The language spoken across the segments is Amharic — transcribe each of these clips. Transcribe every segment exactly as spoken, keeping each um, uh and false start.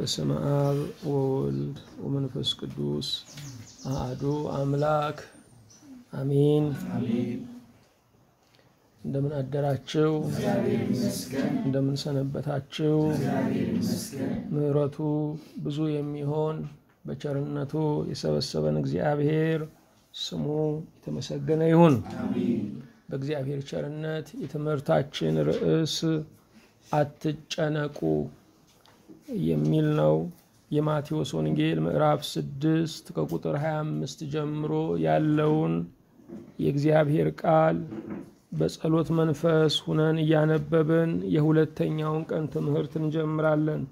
በስመ አብ ወወልድ ወመንፈስ ቅዱስ አሐዱ አምላክ አሜን። እንደምን አደራችሁ? እንደምን ሰነበታችሁ? ምሕረቱ ብዙ የሚሆን በቸርነቱ የሰበሰበን እግዚአብሔር ስሙ የተመሰገነ ይሁን። በእግዚአብሔር ቸርነት የትምህርታችን ርዕስ አትጨነቁ የሚል ነው። የማቴዎስ ወንጌል ምዕራፍ ስድስት ከቁጥር ሃያ አምስት ጀምሮ ያለውን የእግዚአብሔር ቃል በጸሎት መንፈስ ሁነን እያነበብን የሁለተኛውን ቀን ትምህርት እንጀምራለን።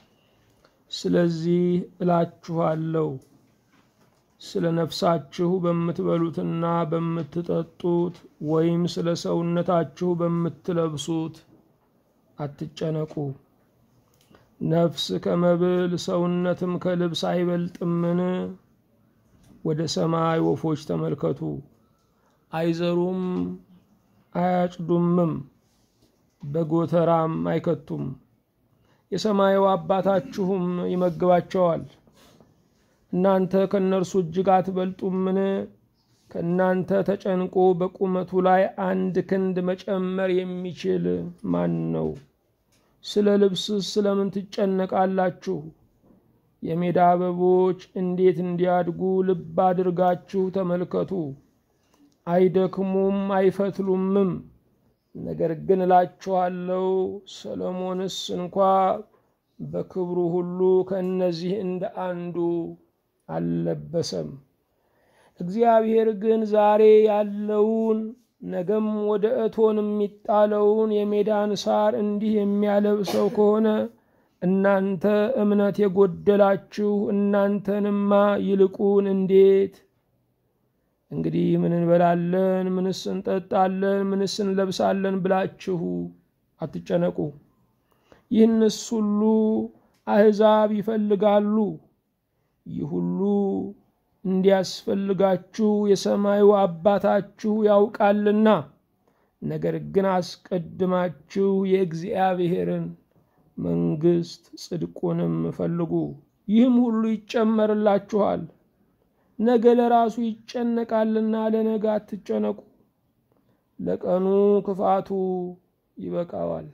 ስለዚህ እላችኋለሁ ስለ ነፍሳችሁ በምትበሉትና በምትጠጡት ወይም ስለ ሰውነታችሁ በምትለብሱት አትጨነቁ። ነፍስ ከመብል ሰውነትም ከልብስ አይበልጥምን? ወደ ሰማይ ወፎች ተመልከቱ፣ አይዘሩም አያጭዱምም፣ በጎተራም አይከቱም፣ የሰማዩ አባታችሁም ይመግባቸዋል። እናንተ ከእነርሱ እጅግ አትበልጡምን? ከእናንተ ተጨንቆ በቁመቱ ላይ አንድ ክንድ መጨመር የሚችል ማን ነው? ስለ ልብስስ ስለምን ትጨነቃላችሁ? የሜዳ አበቦች እንዴት እንዲያድጉ ልብ አድርጋችሁ ተመልከቱ። አይደክሙም አይፈትሉምም። ነገር ግን እላችኋለሁ ሰሎሞንስ እንኳ በክብሩ ሁሉ ከእነዚህ እንደ አንዱ አልለበሰም። እግዚአብሔር ግን ዛሬ ያለውን ነገም ወደ እቶን የሚጣለውን የሜዳን ሳር እንዲህ የሚያለብሰው ከሆነ እናንተ እምነት የጎደላችሁ እናንተንማ ይልቁን እንዴት! እንግዲህ ምን እንበላለን፣ ምንስ እንጠጣለን፣ ምንስ እንለብሳለን ብላችሁ አትጨነቁ። ይህንስ ሁሉ አሕዛብ ይፈልጋሉ። ይህ ሁሉ እንዲያስፈልጋችሁ የሰማዩ አባታችሁ ያውቃልና። ነገር ግን አስቀድማችሁ የእግዚአብሔርን መንግሥት ጽድቁንም ፈልጉ፣ ይህም ሁሉ ይጨመርላችኋል። ነገ ለራሱ ይጨነቃልና ለነገ አትጨነቁ፣ ለቀኑ ክፋቱ ይበቃዋል።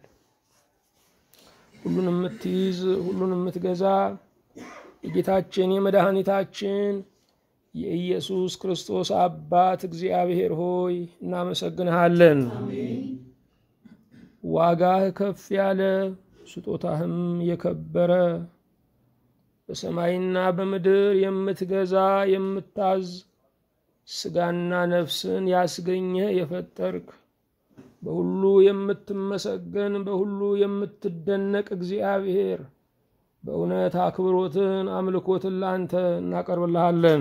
ሁሉን የምትይዝ ሁሉን የምትገዛ የጌታችን የመድኃኒታችን የኢየሱስ ክርስቶስ አባት እግዚአብሔር ሆይ እናመሰግንሃለን። ዋጋህ ከፍ ያለ ስጦታህም የከበረ በሰማይና በምድር የምትገዛ የምታዝ ስጋና ነፍስን ያስገኘ የፈጠርክ በሁሉ የምትመሰገን በሁሉ የምትደነቅ እግዚአብሔር በእውነት አክብሮትን አምልኮትን ላንተ እናቀርብልሃለን።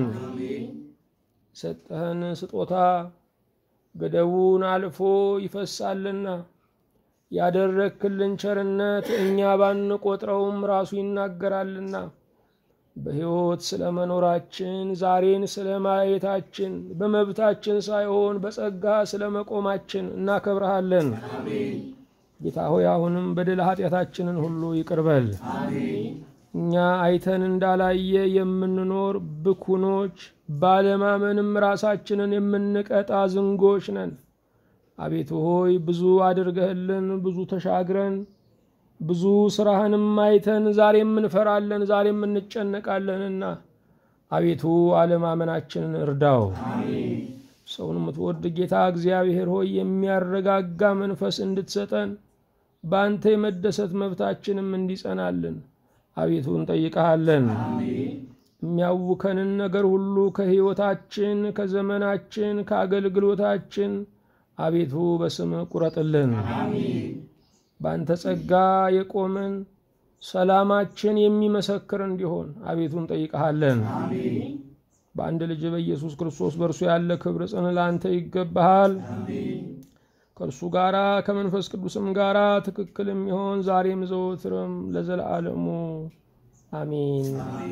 ሰጠህን ስጦታ ገደቡን አልፎ ይፈሳልና ያደረክልን ቸርነት እኛ ባንቆጥረውም ራሱ ይናገራልና በሕይወት ስለመኖራችን ዛሬን ስለማየታችን በመብታችን ሳይሆን በጸጋ ስለመቆማችን እናከብርሃለን። ጌታ ሆይ አሁንም በደል ኃጢአታችንን ሁሉ ይቅርበል። እኛ አይተን እንዳላየ የምንኖር ብኩኖች ባለማመንም ራሳችንን የምንቀጣ ዝንጎች ነን። አቤቱ ሆይ ብዙ አድርገህልን ብዙ ተሻግረን ብዙ ስራህንም አይተን ዛሬም እንፈራለን ዛሬም እንጨነቃለንና አቤቱ አለማመናችንን እርዳው። ሰውን የምትወድ ጌታ እግዚአብሔር ሆይ የሚያረጋጋ መንፈስ እንድትሰጠን በአንተ የመደሰት መብታችንም እንዲጸናልን አቤቱ እንጠይቀሃለን። የሚያውከንን ነገር ሁሉ ከሕይወታችን ከዘመናችን ከአገልግሎታችን አቤቱ በስም ቁረጥልን። በአንተ ጸጋ የቆምን ሰላማችን የሚመሰክር እንዲሆን አቤቱ እንጠይቀሃለን። በአንድ ልጅ በኢየሱስ ክርስቶስ በእርሱ ያለ ክብር ጽን ላንተ ይገባሃል። ከእርሱ ጋራ ከመንፈስ ቅዱስም ጋራ ትክክል የሚሆን ዛሬም ዘወትርም ለዘላለሙ አሜን።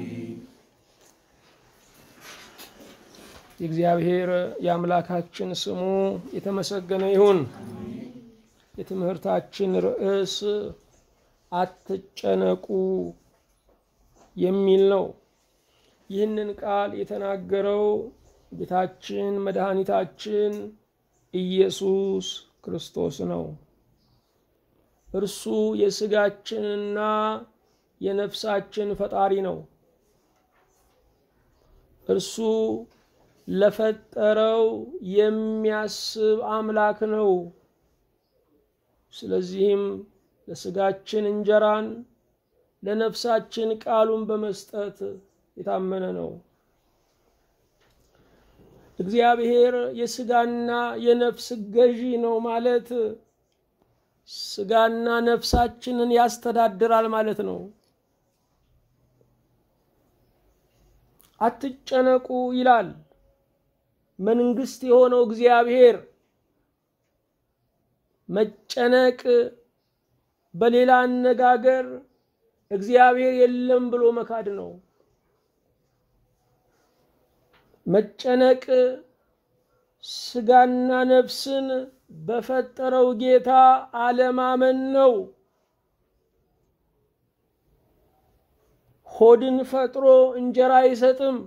የእግዚአብሔር የአምላካችን ስሙ የተመሰገነ ይሁን። የትምህርታችን ርዕስ አትጨነቁ የሚል ነው። ይህንን ቃል የተናገረው ጌታችን መድኃኒታችን ኢየሱስ ክርስቶስ ነው። እርሱ የሥጋችንና የነፍሳችን ፈጣሪ ነው። እርሱ ለፈጠረው የሚያስብ አምላክ ነው። ስለዚህም ለሥጋችን እንጀራን ለነፍሳችን ቃሉን በመስጠት የታመነ ነው። እግዚአብሔር የሥጋና የነፍስ ገዢ ነው ማለት ሥጋና ነፍሳችንን ያስተዳድራል ማለት ነው። አትጨነቁ ይላል መንግስት የሆነው እግዚአብሔር። መጨነቅ በሌላ አነጋገር እግዚአብሔር የለም ብሎ መካድ ነው። መጨነቅ ሥጋና ነፍስን በፈጠረው ጌታ አለማመን ነው። ሆድን ፈጥሮ እንጀራ አይሰጥም።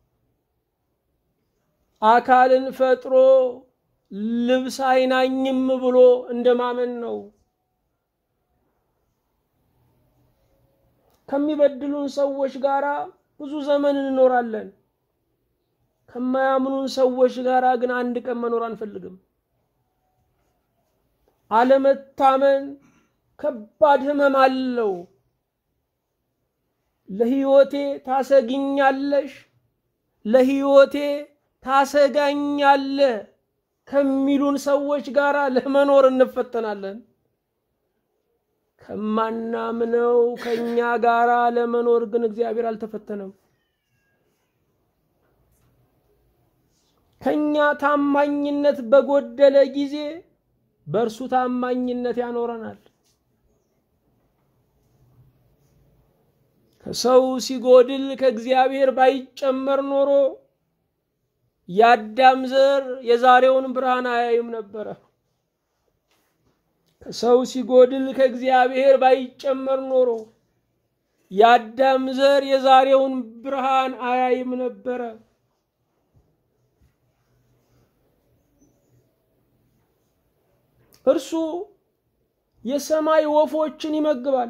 አካልን ፈጥሮ ልብስ አይናኝም ብሎ እንደማመን ነው። ከሚበድሉን ሰዎች ጋራ ብዙ ዘመን እንኖራለን። ከማያምኑን ሰዎች ጋራ ግን አንድ ቀን መኖር አንፈልግም። አለመታመን ከባድ ሕመም አለው። ለሕይወቴ ታሰግኛለሽ፣ ለሕይወቴ ታሰጋኛለህ ከሚሉን ሰዎች ጋራ ለመኖር እንፈተናለን። ከማናምነው ከኛ ጋራ ለመኖር ግን እግዚአብሔር አልተፈተነም። ከኛ ታማኝነት በጎደለ ጊዜ በእርሱ ታማኝነት ያኖረናል። ከሰው ሲጎድል ከእግዚአብሔር ባይጨመር ኖሮ ያዳም ዘር የዛሬውን ብርሃን አያዩም ነበር። ከሰው ሲጎድል ከእግዚአብሔር ባይጨመር ኖሮ ያዳም ዘር የዛሬውን ብርሃን አያዩም ነበር። እርሱ የሰማይ ወፎችን ይመግባል።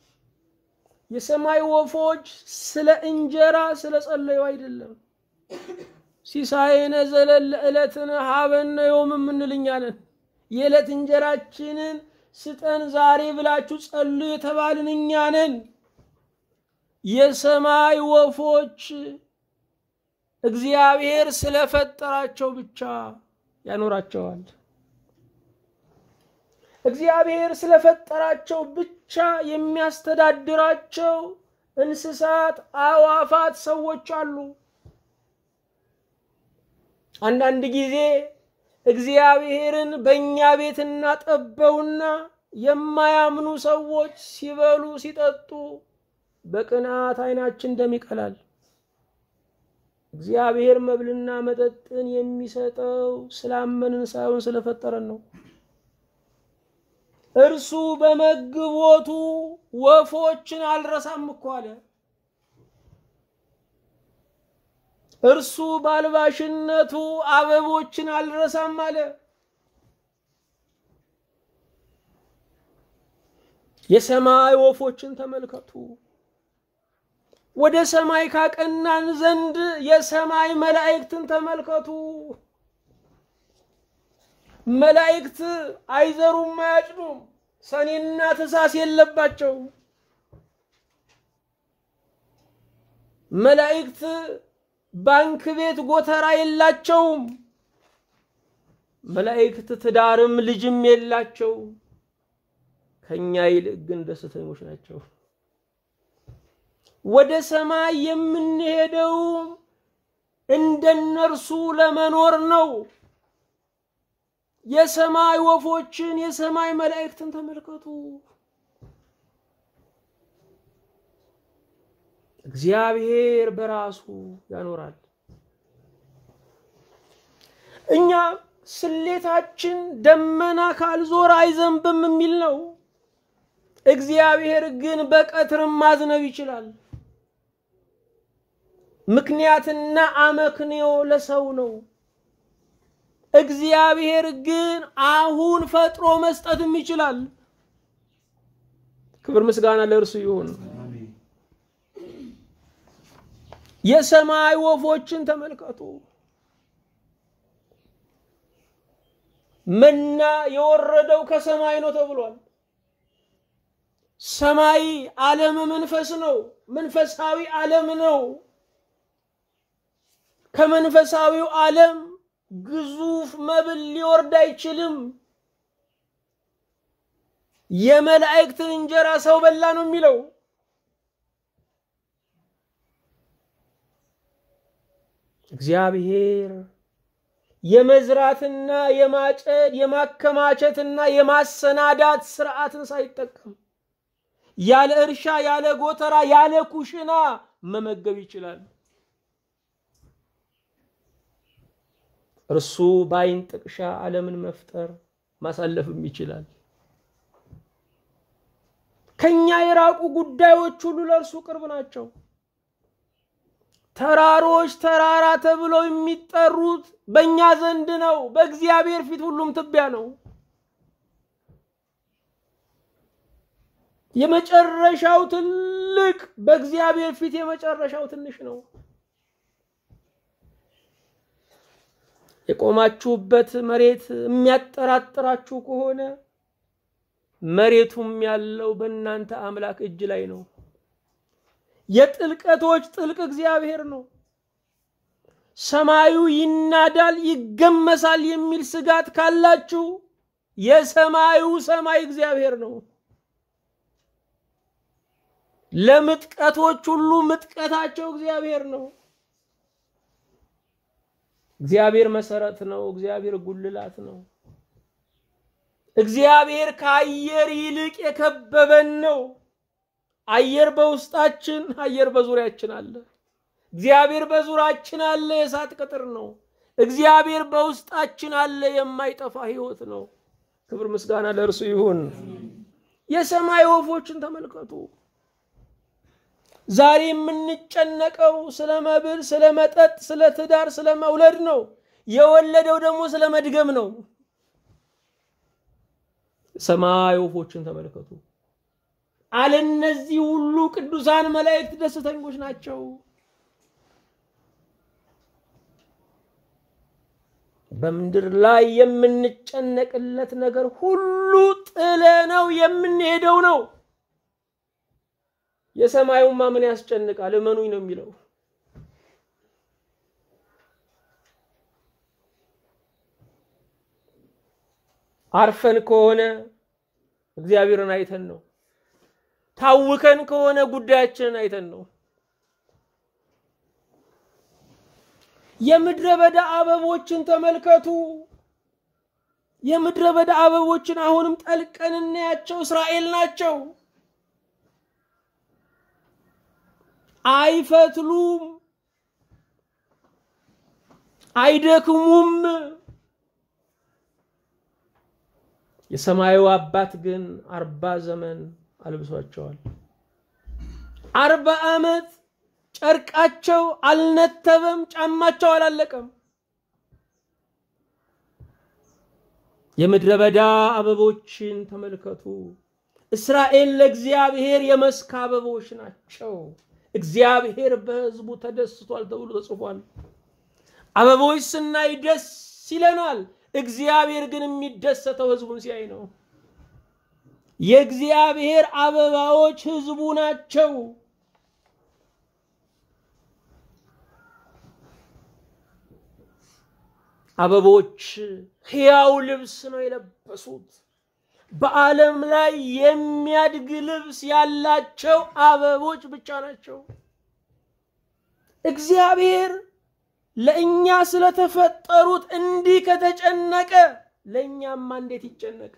የሰማይ ወፎች ስለ እንጀራ ስለ ጸለዩ አይደለም። ሲሳየነ ዘለለ ዕለትነ ሀበነ ዮም ምንልኛለን። የዕለት እንጀራችንን ስጠን ዛሬ ብላችሁ ጸልዩ የተባልን እኛ ነን። የሰማይ ወፎች እግዚአብሔር ስለፈጠራቸው ብቻ ያኖራቸዋል። እግዚአብሔር ስለፈጠራቸው ብቻ የሚያስተዳድራቸው እንስሳት፣ አዋፋት፣ ሰዎች አሉ። አንዳንድ ጊዜ እግዚአብሔርን በእኛ ቤት እናጠበውና የማያምኑ ሰዎች ሲበሉ ሲጠጡ በቅናት አይናችን ደም ይቀላል። እግዚአብሔር መብልና መጠጥን የሚሰጠው ስላመንን ሳይሆን ስለፈጠረን ነው። እርሱ በመግቦቱ ወፎችን አልረሳም እኮ አለ። እርሱ ባልባሽነቱ አበቦችን አልረሳም አለ። የሰማይ ወፎችን ተመልከቱ። ወደ ሰማይ ካቀናን ዘንድ የሰማይ መላእክትን ተመልከቱ። መላእክት አይዘሩም አያጭዱም፣ ሰኔና ታኅሳስ የለባቸው። መላእክት ባንክ ቤት ጎተራ የላቸውም። መላእክት ትዳርም ልጅም የላቸው። ከኛ ይልቅ ግን ደስተኞች ናቸው። ወደ ሰማይ የምንሄደው እንደነርሱ ለመኖር ነው። የሰማይ ወፎችን የሰማይ መላእክትን ተመልከቱ። እግዚአብሔር በራሱ ያኖራል። እኛ ስሌታችን ደመና ካልዞረ አይዘንብም የሚል ነው። እግዚአብሔር ግን በቀትር ማዝነብ ይችላል። ምክንያትና አመክንዮ ለሰው ነው። እግዚአብሔር ግን አሁን ፈጥሮ መስጠትም ይችላል። ክብር ምስጋና ለእርሱ ይሁን። የሰማይ ወፎችን ተመልከቱ። መና የወረደው ከሰማይ ነው ተብሏል። ሰማይ ዓለም መንፈስ ነው፣ መንፈሳዊ ዓለም ነው። ከመንፈሳዊው ዓለም ግዙፍ መብል ሊወርድ አይችልም። የመላእክትን እንጀራ ሰው በላ ነው የሚለው። እግዚአብሔር የመዝራትና የማጨድ የማከማቸትና የማሰናዳት ስርዓትን ሳይጠቀም ያለ እርሻ ያለ ጎተራ ያለ ኩሽና መመገብ ይችላል። እርሱ ባይን ጥቅሻ ዓለምን መፍጠር ማሳለፍም ይችላል። ከኛ የራቁ ጉዳዮች ሁሉ ለእርሱ ቅርብ ናቸው። ተራሮች ተራራ ተብለው የሚጠሩት በእኛ ዘንድ ነው፣ በእግዚአብሔር ፊት ሁሉም ትቢያ ነው። የመጨረሻው ትልቅ በእግዚአብሔር ፊት የመጨረሻው ትንሽ ነው። የቆማችሁበት መሬት የሚያጠራጥራችሁ ከሆነ መሬቱም ያለው በእናንተ አምላክ እጅ ላይ ነው። የጥልቀቶች ጥልቅ እግዚአብሔር ነው። ሰማዩ ይናዳል ይገመሳል የሚል ስጋት ካላችሁ የሰማዩ ሰማይ እግዚአብሔር ነው። ለምጥቀቶች ሁሉ ምጥቀታቸው እግዚአብሔር ነው። እግዚአብሔር መሰረት ነው። እግዚአብሔር ጉልላት ነው። እግዚአብሔር ከአየር ይልቅ የከበበን ነው። አየር በውስጣችን አየር በዙሪያችን አለ። እግዚአብሔር በዙሪያችን አለ፣ የእሳት ቅጥር ነው። እግዚአብሔር በውስጣችን አለ፣ የማይጠፋ ሕይወት ነው። ክብር ምስጋና ለእርሱ ይሁን። የሰማይ ወፎችን ተመልከቱ። ዛሬ የምንጨነቀው ስለ መብል ስለ መጠጥ ስለ ትዳር ስለ መውለድ ነው። የወለደው ደግሞ ስለ መድገም ነው። ሰማይ ወፎችን ተመልከቱ። አለነዚህ ሁሉ ቅዱሳን መላእክት ደስተኞች ናቸው። በምድር ላይ የምንጨነቅለት ነገር ሁሉ ጥለነው የምንሄደው ነው። የሰማዩማ ምን ያስጨንቃል? እመኑኝ ነው የሚለው። አርፈን ከሆነ እግዚአብሔርን አይተን ነው። ታውከን ከሆነ ጉዳያችንን አይተን ነው። የምድረ በዳ አበቦችን ተመልከቱ። የምድረ በዳ አበቦችን አሁንም ጠልቀን እናያቸው። እስራኤል ናቸው። አይፈትሉም፣ አይደክሙም። የሰማዩ አባት ግን አርባ ዘመን አልብሷቸዋል። አርባ ዓመት ጨርቃቸው አልነተበም፣ ጫማቸው አላለቀም። የምድረ በዳ አበቦችን ተመልከቱ። እስራኤል ለእግዚአብሔር የመስክ አበቦች ናቸው። እግዚአብሔር በሕዝቡ ተደስቷል ተብሎ ተጽፏል። አበቦች ስናይ ደስ ይለናል። እግዚአብሔር ግን የሚደሰተው ሕዝቡን ሲያይ ነው። የእግዚአብሔር አበባዎች ሕዝቡ ናቸው። አበቦች ሕያው ልብስ ነው የለበሱት። በዓለም ላይ የሚያድግ ልብስ ያላቸው አበቦች ብቻ ናቸው። እግዚአብሔር ለእኛ ስለተፈጠሩት እንዲህ ከተጨነቀ ለእኛማ እንዴት ይጨነቅ?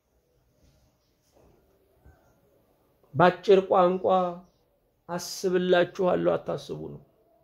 ባጭር ቋንቋ አስብላችኋለሁ አታስቡ ነው።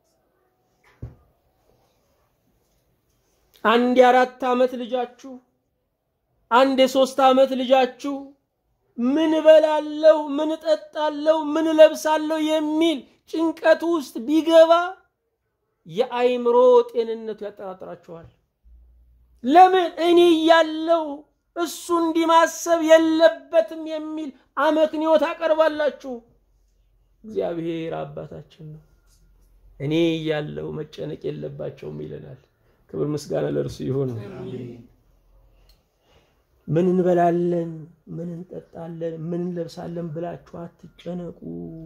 አንድ የአራት ዓመት ልጃችሁ አንድ የሶስት ዓመት ልጃችሁ ምን በላለው ምን ጠጣለው ምን ለብሳለው የሚል ጭንቀት ውስጥ ቢገባ የአይምሮ ጤንነቱ ያጠራጥራችኋል። ለምን እኔ ያለው እሱ እንዲማሰብ የለበትም የሚል አመክንዮ ታቀርባላችሁ። እግዚአብሔር አባታችን ነው። እኔ ያለው መጨነቅ የለባቸውም ይለናል። ክብር ምስጋና ለእርሱ ይሁን። ምን እንበላለን፣ ምን እንጠጣለን፣ ምን እንለብሳለን ብላችሁ አትጨነቁ።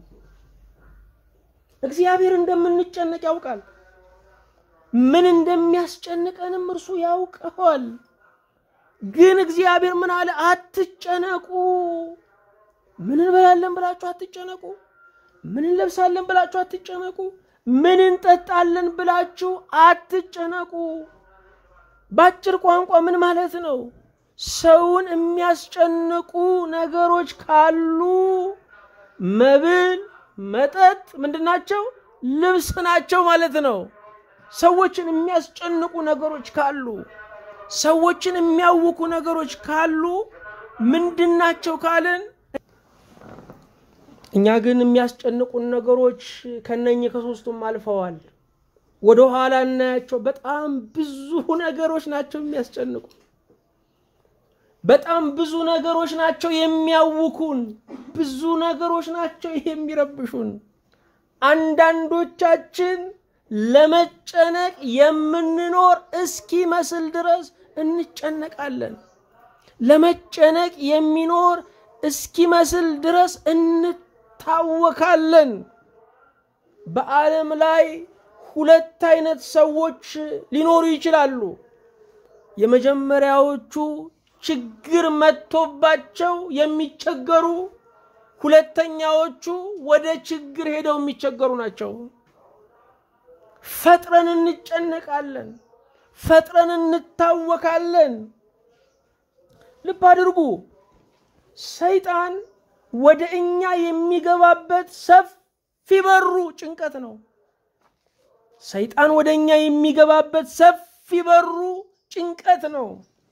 እግዚአብሔር እንደምንጨነቅ ያውቃል። ምን እንደሚያስጨንቀንም እርሱ ያውቀዋል። ግን እግዚአብሔር ምን አለ? አትጨነቁ። ምን እንበላለን ብላችሁ አትጨነቁ። ምን እንለብሳለን ብላችሁ አትጨነቁ። ምን እንጠጣለን ብላችሁ አትጨነቁ። ባጭር ቋንቋ ምን ማለት ነው? ሰውን የሚያስጨንቁ ነገሮች ካሉ መብል፣ መጠጥ ምንድናቸው? ልብስ ናቸው ማለት ነው። ሰዎችን የሚያስጨንቁ ነገሮች ካሉ፣ ሰዎችን የሚያውኩ ነገሮች ካሉ ምንድናቸው ካልን፣ እኛ ግን የሚያስጨንቁን ነገሮች ከነኚህ ከሶስቱም አልፈዋል። ወደ ኋላ እናያቸው። በጣም ብዙ ነገሮች ናቸው የሚያስጨንቁ። በጣም ብዙ ነገሮች ናቸው የሚያውኩን። ብዙ ነገሮች ናቸው የሚረብሹን። አንዳንዶቻችን ለመጨነቅ የምንኖር እስኪ መስል ድረስ እንጨነቃለን። ለመጨነቅ የሚኖር እስኪ መስል ድረስ እንታወካለን። በዓለም ላይ ሁለት አይነት ሰዎች ሊኖሩ ይችላሉ። የመጀመሪያዎቹ ችግር መጥቶባቸው የሚቸገሩ፣ ሁለተኛዎቹ ወደ ችግር ሄደው የሚቸገሩ ናቸው። ፈጥረን እንጨነቃለን፣ ፈጥረን እንታወካለን። ልብ አድርጉ። ሰይጣን ወደ እኛ የሚገባበት ሰፊ በሩ ጭንቀት ነው። ሰይጣን ወደ እኛ የሚገባበት ሰፊ በሩ ጭንቀት ነው።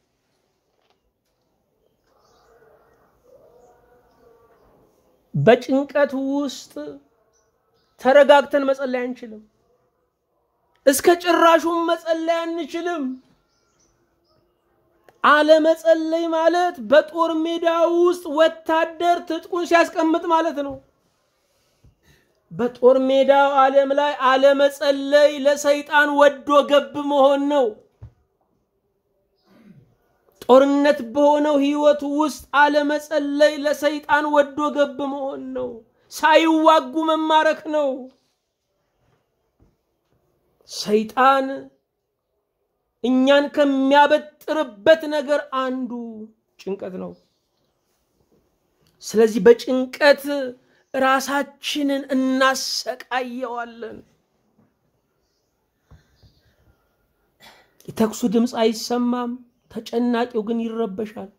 በጭንቀት ውስጥ ተረጋግተን መጸለይ አንችልም። እስከ ጭራሹም መጸለይ አንችልም። አለ መጸለይ ማለት በጦር ሜዳ ውስጥ ወታደር ትጥቁን ሲያስቀምጥ ማለት ነው። በጦር ሜዳው ዓለም ላይ አለ መጸለይ ለሰይጣን ወዶ ገብ መሆን ነው። ጦርነት በሆነው ህይወት ውስጥ አለ መጸለይ ለሰይጣን ወዶ ገብ መሆን ነው። ሳይዋጉ መማረክ ነው። ሰይጣን እኛን ከሚያበጥርበት ነገር አንዱ ጭንቀት ነው። ስለዚህ በጭንቀት ራሳችንን እናሰቃየዋለን። የተኩሱ ድምጽ አይሰማም፣ ተጨናቂው ግን ይረበሻል።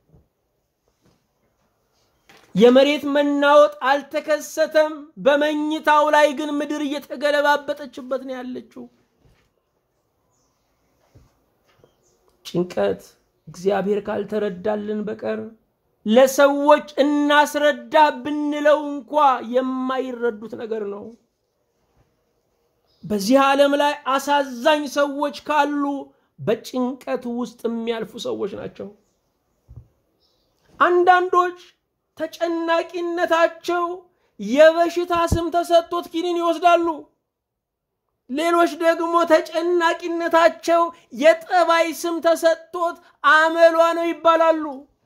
የመሬት መናወጥ አልተከሰተም፣ በመኝታው ላይ ግን ምድር እየተገለባበጠችበት ነው ያለችው። ጭንቀት እግዚአብሔር ካልተረዳልን በቀር ለሰዎች እናስረዳ ብንለው እንኳን የማይረዱት ነገር ነው። በዚህ ዓለም ላይ አሳዛኝ ሰዎች ካሉ በጭንቀት ውስጥ የሚያልፉ ሰዎች ናቸው። አንዳንዶች ተጨናቂነታቸው የበሽታ ስም ተሰጥቶት ኪኒን ይወስዳሉ። ሌሎች ደግሞ ተጨናቂነታቸው የጠባይ ስም ተሰጥቶት አመሏ ነው ይባላሉ።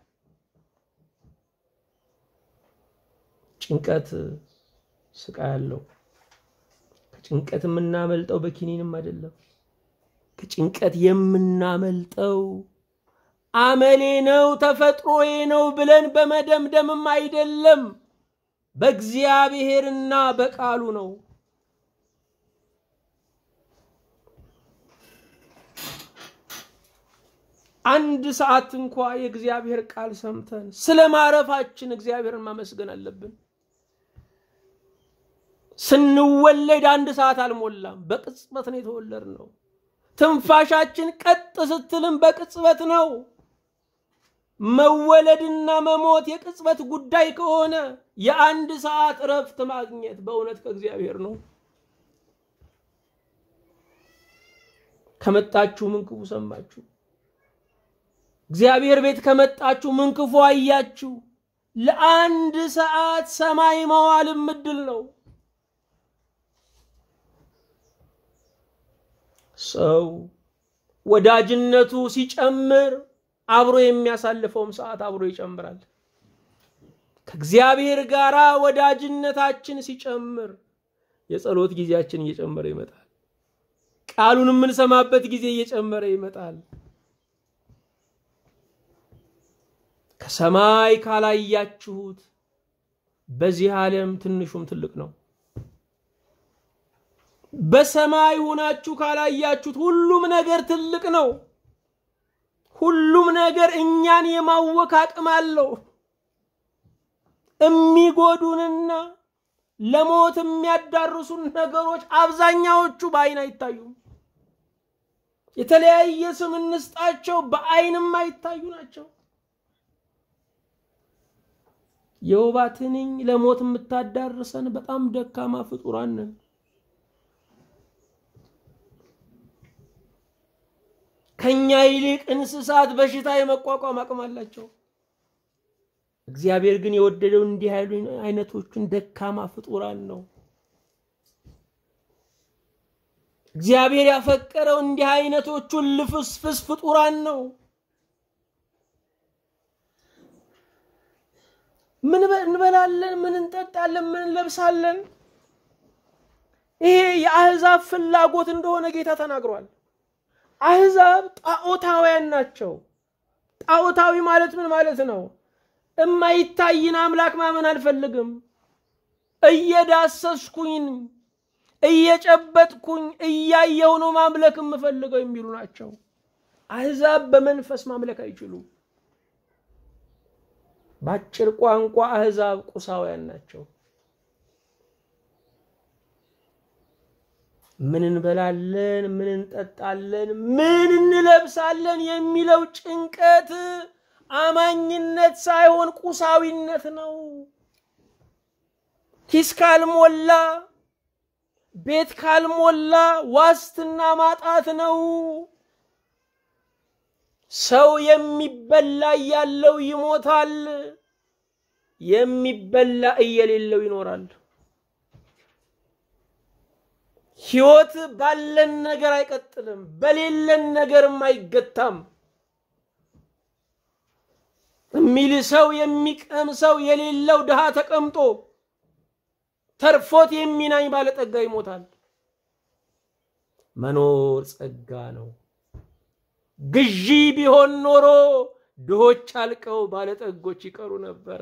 ጭንቀት ስቃይ አለው። ከጭንቀት የምናመልጠው በኪኒንም አይደለም። ከጭንቀት የምናመልጠው አመሌ ነው ተፈጥሮዬ ነው ብለን በመደምደምም አይደለም፣ በእግዚአብሔርና በቃሉ ነው። አንድ ሰዓት እንኳን የእግዚአብሔር ቃል ሰምተን ስለማረፋችን እግዚአብሔርን ማመስገን አለብን። ስንወለድ አንድ ሰዓት አልሞላም፣ በቅጽበት ነው የተወለድነው። ትንፋሻችን ቀጥ ስትልም በቅጽበት ነው። መወለድና መሞት የቅጽበት ጉዳይ ከሆነ የአንድ ሰዓት እረፍት ማግኘት በእውነት ከእግዚአብሔር ነው። ከመጣችሁ ምን ክፉ ሰማችሁ? እግዚአብሔር ቤት ከመጣችሁ ምን ክፉ አያችሁ? ለአንድ ሰዓት ሰማይ መዋልም እድል ነው። ሰው ወዳጅነቱ ሲጨምር አብሮ የሚያሳልፈውም ሰዓት አብሮ ይጨምራል። ከእግዚአብሔር ጋር ወዳጅነታችን ሲጨምር የጸሎት ጊዜያችን እየጨመረ ይመጣል። ቃሉን የምንሰማበት ጊዜ እየጨመረ ይመጣል። ከሰማይ ካላያችሁት በዚህ ዓለም ትንሹም ትልቅ ነው። በሰማይ ሆናችሁ ካላያችሁት ሁሉም ነገር ትልቅ ነው። ሁሉም ነገር እኛን የማወክ አቅም አለው። የሚጎዱንና ለሞት የሚያዳርሱን ነገሮች አብዛኛዎቹ በአይን አይታዩም። የተለያየ ስም እንስጣቸው፣ በአይንም አይታዩ ናቸው። የወባ ትንኝ ለሞት የምታዳርሰን በጣም ደካማ ፍጡራን ነን። ከኛ ይልቅ እንስሳት በሽታ የመቋቋም አቅም አላቸው። እግዚአብሔር ግን የወደደው እንዲህ ያሉ አይነቶቹን ደካማ ፍጡራን ነው። እግዚአብሔር ያፈቀረው እንዲህ አይነቶቹን ልፍስፍስ ፍጡራን ነው። ምን እንበላለን፣ ምን እንጠጣለን፣ ምን እንለብሳለን? ይሄ የአሕዛብ ፍላጎት እንደሆነ ጌታ ተናግሯል። አሕዛብ ጣዖታውያን ናቸው። ጣዖታዊ ማለት ምን ማለት ነው? እማይታይን አምላክ ማመን አልፈልግም፣ እየዳሰስኩኝ እየጨበጥኩኝ እያየው ነው ማምለክ የምፈልገው የሚሉ ናቸው። አሕዛብ በመንፈስ ማምለክ አይችሉም። ባጭር ቋንቋ አሕዛብ ቁሳውያን ናቸው። ምን እንበላለን፣ ምን እንጠጣለን፣ ምን እንለብሳለን የሚለው ጭንቀት አማኝነት ሳይሆን ቁሳዊነት ነው። ኪስ ካልሞላ ቤት ካልሞላ ዋስትና ማጣት ነው። ሰው የሚበላ ያለው ይሞታል፣ የሚበላ እየሌለው ይኖራል። ሕይወት ባለን ነገር አይቀጥልም፣ በሌለን ነገርም አይገታም። የሚል ሰው የሚቀምሰው የሌለው ድሃ ተቀምጦ ተርፎት የሚናኝ ባለጠጋ ይሞታል። መኖር ጸጋ ነው። ግዢ ቢሆን ኖሮ ድሆች አልቀው ባለጠጎች ይቀሩ ነበር።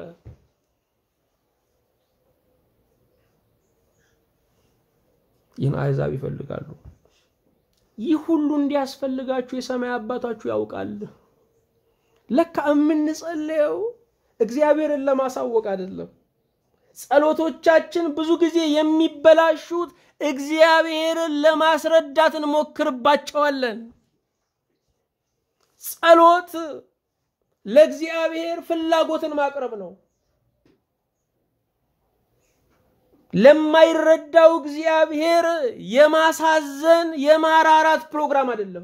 ይህን አሕዛብ ይፈልጋሉ። ይህ ሁሉ እንዲያስፈልጋችሁ የሰማይ አባታችሁ ያውቃል። ለካ የምንጸልየው እግዚአብሔርን ለማሳወቅ አይደለም። ጸሎቶቻችን ብዙ ጊዜ የሚበላሹት እግዚአብሔርን ለማስረዳት እንሞክርባቸዋለን። ጸሎት ለእግዚአብሔር ፍላጎትን ማቅረብ ነው። ለማይረዳው እግዚአብሔር የማሳዘን የማራራት ፕሮግራም አይደለም።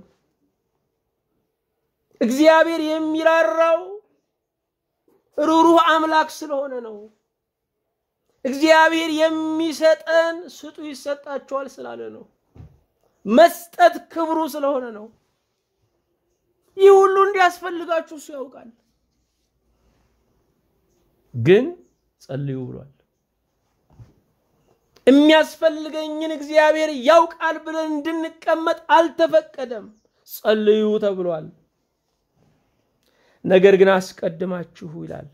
እግዚአብሔር የሚራራው ሩሩህ አምላክ ስለሆነ ነው። እግዚአብሔር የሚሰጠን ስጡ ይሰጣቸዋል ስላለ ነው። መስጠት ክብሩ ስለሆነ ነው። ይህ ሁሉ እንዲያስፈልጋችሁ እሱ ያውቃል። ግን ጸልዩ ብሏል። የሚያስፈልገኝን እግዚአብሔር ያውቃል ብለን እንድንቀመጥ አልተፈቀደም። ጸልዩ ተብሏል። ነገር ግን አስቀድማችሁ ይላል።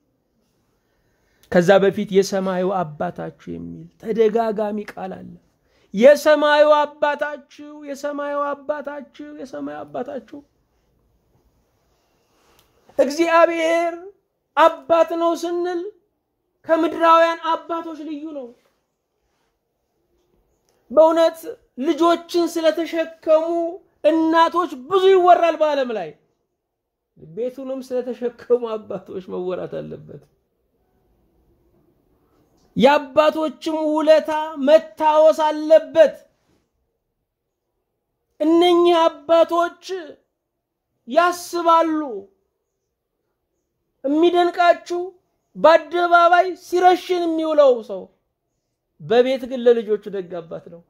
ከዛ በፊት የሰማዩ አባታችሁ የሚል ተደጋጋሚ ቃል አለ። የሰማዩ አባታችሁ የሰማዩ አባታችሁ የሰማዩ አባታችሁ እግዚአብሔር አባት ነው ስንል ከምድራውያን አባቶች ልዩ ነው። በእውነት ልጆችን ስለተሸከሙ እናቶች ብዙ ይወራል በዓለም ላይ። ቤቱንም ስለተሸከሙ አባቶች መወራት አለበት። የአባቶችም ውለታ መታወስ አለበት። እነኚህ አባቶች ያስባሉ። የሚደንቃችሁ በአደባባይ ሲረሽን የሚውለው ሰው በቤት ግን ለልጆቹ ደግ አባት ነው።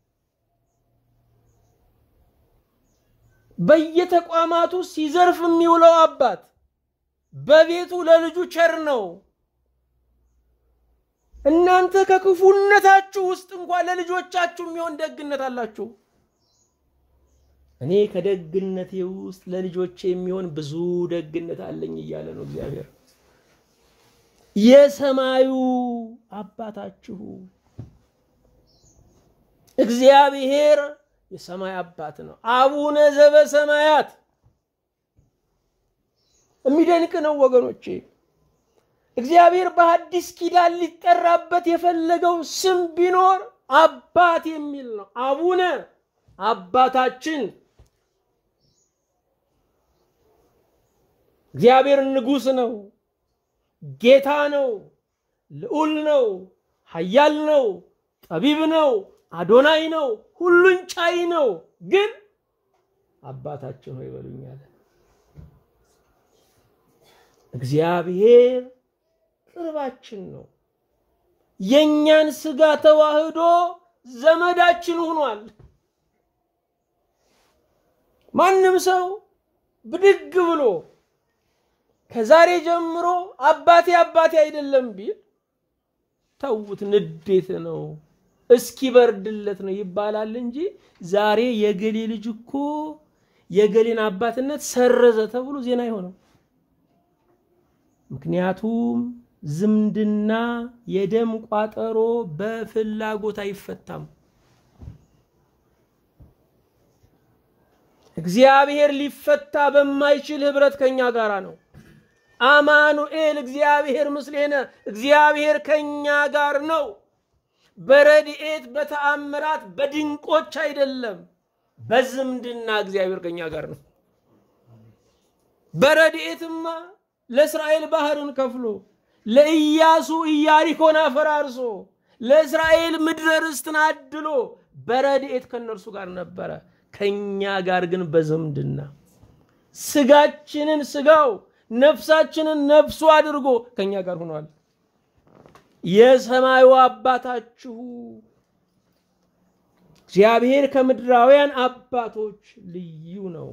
በየተቋማቱ ሲዘርፍ የሚውለው አባት በቤቱ ለልጁ ቸር ነው። እናንተ ከክፉነታችሁ ውስጥ እንኳን ለልጆቻችሁ የሚሆን ደግነት አላችሁ። እኔ ከደግነቴ ውስጥ ለልጆቼ የሚሆን ብዙ ደግነት አለኝ እያለ ነው እግዚአብሔር። የሰማዩ አባታችሁ እግዚአብሔር የሰማይ አባት ነው። አቡነ ዘበሰማያት የሚደንቅ ነው ወገኖቼ። እግዚአብሔር በሐዲስ ኪዳን ሊጠራበት የፈለገው ስም ቢኖር አባት የሚል ነው። አቡነ አባታችን። እግዚአብሔር ንጉስ ነው፣ ጌታ ነው፣ ልዑል ነው፣ ኃያል ነው፣ ጠቢብ ነው፣ አዶናይ ነው፣ ሁሉን ቻይ ነው። ግን አባታችን ሆይ በሉኛል። እግዚአብሔር ቅርባችን ነው። የኛን ስጋ ተዋህዶ ዘመዳችን ሆኗል። ማንም ሰው ብድግ ብሎ ከዛሬ ጀምሮ አባቴ አባቴ አይደለም ቢል ተውት፣ ንዴት ነው፣ እስኪ በርድለት ነው ይባላል እንጂ ዛሬ የገሌ ልጅ እኮ የገሌን አባትነት ሰረዘ ተብሎ ዜና አይሆንም። ምክንያቱም ዝምድና የደም ቋጠሮ በፍላጎት አይፈታም። እግዚአብሔር ሊፈታ በማይችል ህብረት ከኛ ጋራ ነው። አማኑኤል እግዚአብሔር ምስሌነ፣ እግዚአብሔር ከኛ ጋር ነው። በረድኤት በተአምራት በድንቆች አይደለም፣ በዝምድና እግዚአብሔር ከኛ ጋር ነው። በረድኤትማ ለእስራኤል ባህርን ከፍሎ ለኢያሱ ኢያሪኮን አፈራርሶ ለእስራኤል ምድረ ርስትን አድሎ በረድኤት ከነርሱ ጋር ነበረ። ከኛ ጋር ግን በዝምድና ስጋችንን ስጋው ነፍሳችንን ነፍሱ አድርጎ ከኛ ጋር ሆኗል። የሰማዩ አባታችሁ እግዚአብሔር ከምድራውያን አባቶች ልዩ ነው።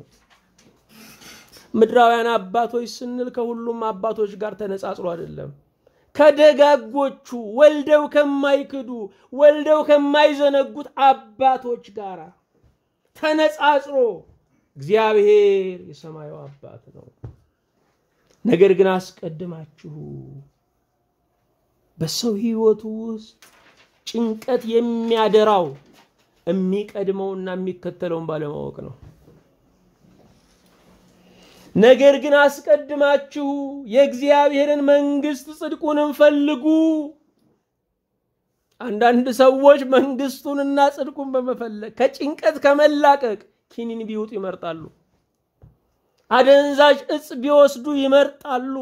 ምድራውያን አባቶች ስንል ከሁሉም አባቶች ጋር ተነጻጽሮ አይደለም። ከደጋጎቹ ወልደው ከማይክዱ ወልደው ከማይዘነጉት አባቶች ጋር ተነጻጽሮ እግዚአብሔር የሰማዩ አባት ነው። ነገር ግን አስቀድማችሁ በሰው ህይወት ውስጥ ጭንቀት የሚያደራው የሚቀድመውና የሚከተለውን ባለማወቅ ነው። ነገር ግን አስቀድማችሁ የእግዚአብሔርን መንግስት ጽድቁንም ፈልጉ። አንዳንድ ሰዎች መንግስቱንና ጽድቁን በመፈለግ ከጭንቀት ከመላቀቅ ኪኒን ቢውጡ ይመርጣሉ። አደንዛዥ እጽ ቢወስዱ ይመርጣሉ።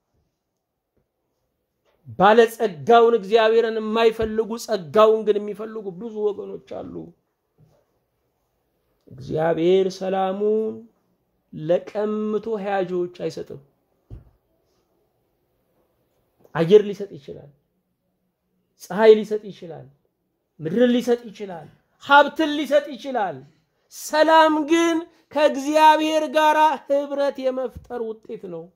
ባለጸጋውን እግዚአብሔርን የማይፈልጉ ጸጋውን ግን የሚፈልጉ ብዙ ወገኖች አሉ። እግዚአብሔር ሰላሙን ለቀምቶ ሀያጆች አይሰጥም። አየር ሊሰጥ ይችላል፣ ፀሐይ ሊሰጥ ይችላል፣ ምድር ሊሰጥ ይችላል፣ ሀብትን ሊሰጥ ይችላል። ሰላም ግን ከእግዚአብሔር ጋር ህብረት የመፍጠር ውጤት ነው።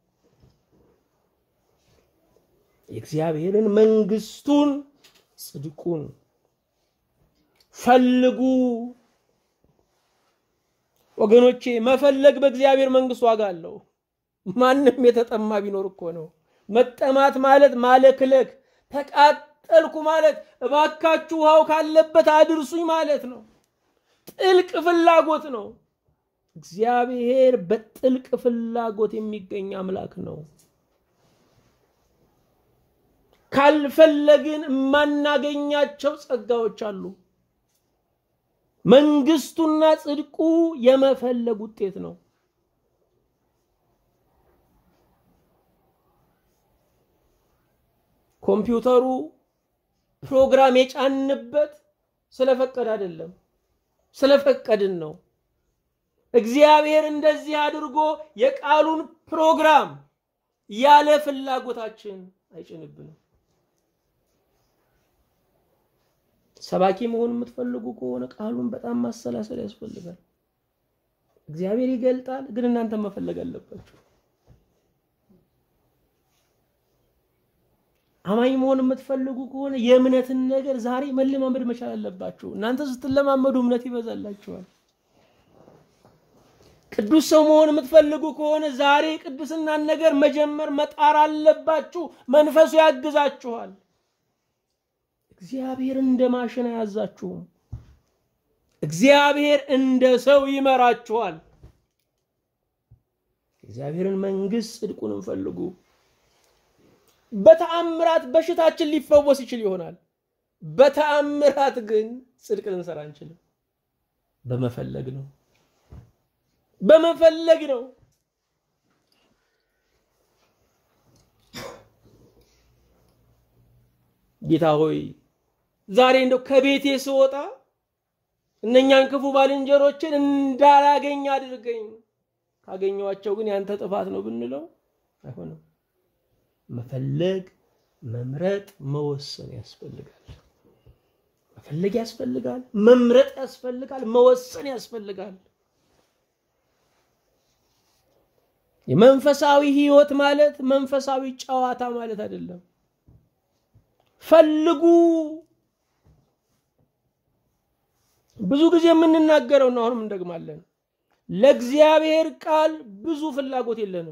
የእግዚአብሔርን መንግስቱን ጽድቁን ፈልጉ። ወገኖቼ መፈለግ በእግዚአብሔር መንግስት ዋጋ አለው። ማንም የተጠማ ቢኖር እኮ ነው። መጠማት ማለት ማለክለክ፣ ተቃጠልኩ ማለት እባካችሁ ውሃው ካለበት አድርሱኝ ማለት ነው። ጥልቅ ፍላጎት ነው። እግዚአብሔር በጥልቅ ፍላጎት የሚገኝ አምላክ ነው። ካልፈለግን ማናገኛቸው ጸጋዎች አሉ። መንግስቱና ጽድቁ የመፈለግ ውጤት ነው። ኮምፒውተሩ ፕሮግራም የጫንበት ስለፈቀደ አይደለም፣ ስለፈቀድን ነው። እግዚአብሔር እንደዚህ አድርጎ የቃሉን ፕሮግራም ያለ ፍላጎታችን አይጭንብንም። ሰባኪ መሆን የምትፈልጉ ከሆነ ቃሉን በጣም ማሰላሰል ያስፈልጋል። እግዚአብሔር ይገልጣል፣ ግን እናንተ መፈለግ አለባችሁ። አማኝ መሆን የምትፈልጉ ከሆነ የእምነትን ነገር ዛሬ መለማመድ መቻል አለባችሁ። እናንተ ስትለማመዱ እምነት ይበዛላችኋል። ቅዱስ ሰው መሆን የምትፈልጉ ከሆነ ዛሬ ቅድስናን ነገር መጀመር መጣር አለባችሁ። መንፈሱ ያግዛችኋል። እግዚአብሔር እንደ ማሽን ያዛችሁም። እግዚአብሔር እንደ ሰው ይመራችኋል። እግዚአብሔርን መንግስት ጽድቁን ፈልጉ። በተአምራት በሽታችን ሊፈወስ ይችል ይሆናል። በተአምራት ግን ጽድቅ ልንሰራ አንችልም። በመፈለግ ነው በመፈለግ ነው። ጌታ ሆይ ዛሬ እንደው ከቤቴ ስወጣ እነኛን ክፉ ባልንጀሮችን እንዳላገኝ አድርገኝ፣ ካገኘዋቸው ግን ያንተ ጥፋት ነው ብንለው አይሆንም። መፈለግ፣ መምረጥ፣ መወሰን ያስፈልጋል። መፈለግ ያስፈልጋል፣ መምረጥ ያስፈልጋል፣ መወሰን ያስፈልጋል። የመንፈሳዊ ህይወት ማለት መንፈሳዊ ጨዋታ ማለት አይደለም። ፈልጉ። ብዙ ጊዜ የምንናገረው ነው፣ አሁንም እንደግማለን። ለእግዚአብሔር ቃል ብዙ ፍላጎት የለንም።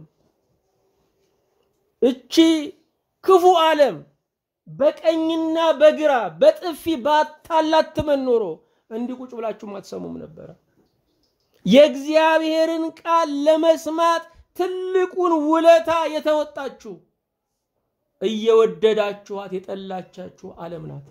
እቺ ክፉ ዓለም በቀኝና በግራ በጥፊ ባታላት ተመኖሮ እንዲህ ቁጭ ብላችሁ ማትሰሙም ነበር። የእግዚአብሔርን ቃል ለመስማት ትልቁን ውለታ የተወጣችሁ እየወደዳችኋት የጠላቻችሁ ዓለም ናት።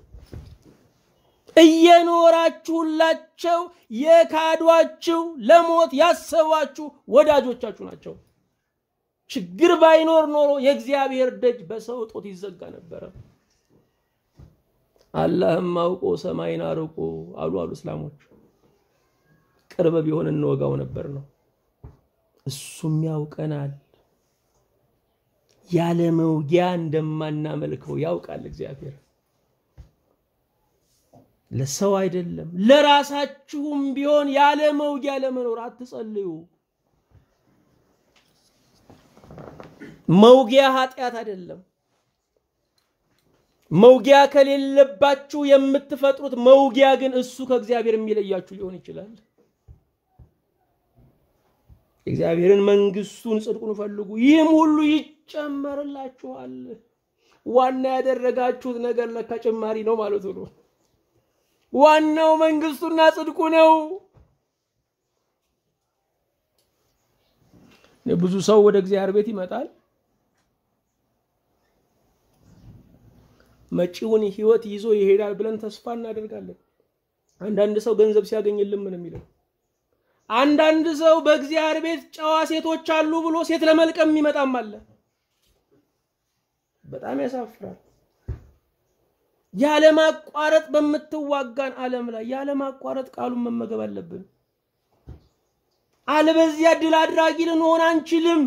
እየኖራችሁላቸው የካዷችሁ ለሞት ያሰባችሁ ወዳጆቻችሁ ናቸው። ችግር ባይኖር ኖሮ የእግዚአብሔር ደጅ በሰው ጦት ይዘጋ ነበር። አላህም አውቆ ሰማይን አርቆ አሉ አሉ እስላሞች። ቅርብ ቢሆን እንወጋው ነበር ነው። እሱም ያውቀናል። ያለ መውጊያ እንደማናመልከው ያውቃል እግዚአብሔር። ለሰው አይደለም ለራሳችሁም ቢሆን ያለ መውጊያ ለመኖር አትጸልዩ። መውጊያ ኃጢያት አይደለም። መውጊያ ከሌለባችሁ የምትፈጥሩት መውጊያ ግን እሱ ከእግዚአብሔር የሚለያችሁ ሊሆን ይችላል። እግዚአብሔርን መንግስቱን ጽድቁን ፈልጉ፣ ይህም ሁሉ ይጨመርላችኋል። ዋና ያደረጋችሁት ነገር ለካ ጭማሪ ነው ማለት ነው። ዋናው መንግስቱና ጽድቁ ነው። ብዙ ሰው ወደ እግዚአብሔር ቤት ይመጣል። መጪውን ህይወት ይዞ ይሄዳል ብለን ተስፋ እናደርጋለን። አንዳንድ ሰው ገንዘብ ሲያገኝልን ምን የሚለው፣ አንዳንድ ሰው በእግዚአብሔር ቤት ጨዋ ሴቶች አሉ ብሎ ሴት ለመልቀም የሚመጣም አለ። በጣም ያሳፍራል። ያለ ማቋረጥ በመተዋጋን ዓለም ላይ ያለ ማቋረጥ ቃሉን መመገብ አለብን። አለበዚያ ድል አድራጊ ልንሆን አንችልም።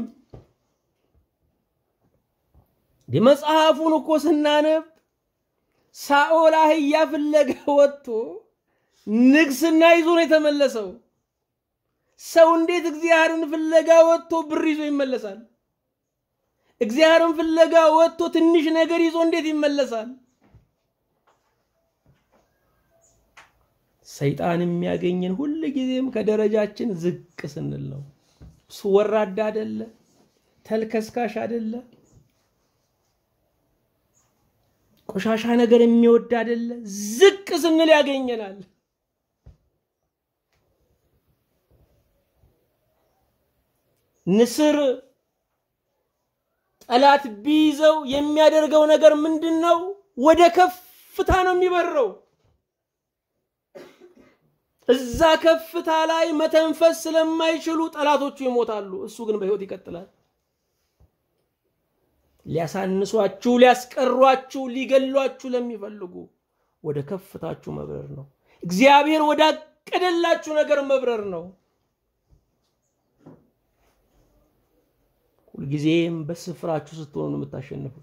የመጽሐፉን እኮ ስናነብ ሳኦል አህያ ፍለጋ ወጥቶ ንግስና ይዞ ነው የተመለሰው። ሰው እንዴት እግዚአብሔርን ፍለጋ ወጥቶ ብር ይዞ ይመለሳል? እግዚአብሔርን ፍለጋ ወጥቶ ትንሽ ነገር ይዞ እንዴት ይመለሳል? ሰይጣን የሚያገኘን ሁሉ ጊዜም ከደረጃችን ዝቅ ስንል ነው። እሱ ወራዳ አይደለ፣ ተልከስካሽ አይደለ፣ ቆሻሻ ነገር የሚወድ አይደለ። ዝቅ ስንል ያገኘናል። ንስር ጠላት ቢይዘው የሚያደርገው ነገር ምንድነው? ወደ ከፍታ ነው የሚበረው። እዛ ከፍታ ላይ መተንፈስ ስለማይችሉ ጠላቶቹ ይሞታሉ። እሱ ግን በህይወት ይቀጥላል። ሊያሳንሷችሁ፣ ሊያስቀሯችሁ፣ ሊገሏችሁ ለሚፈልጉ ወደ ከፍታችሁ መብረር ነው። እግዚአብሔር ወደ አቀደላችሁ ነገር መብረር ነው። ሁልጊዜም በስፍራችሁ ስትሆኑ የምታሸንፉት።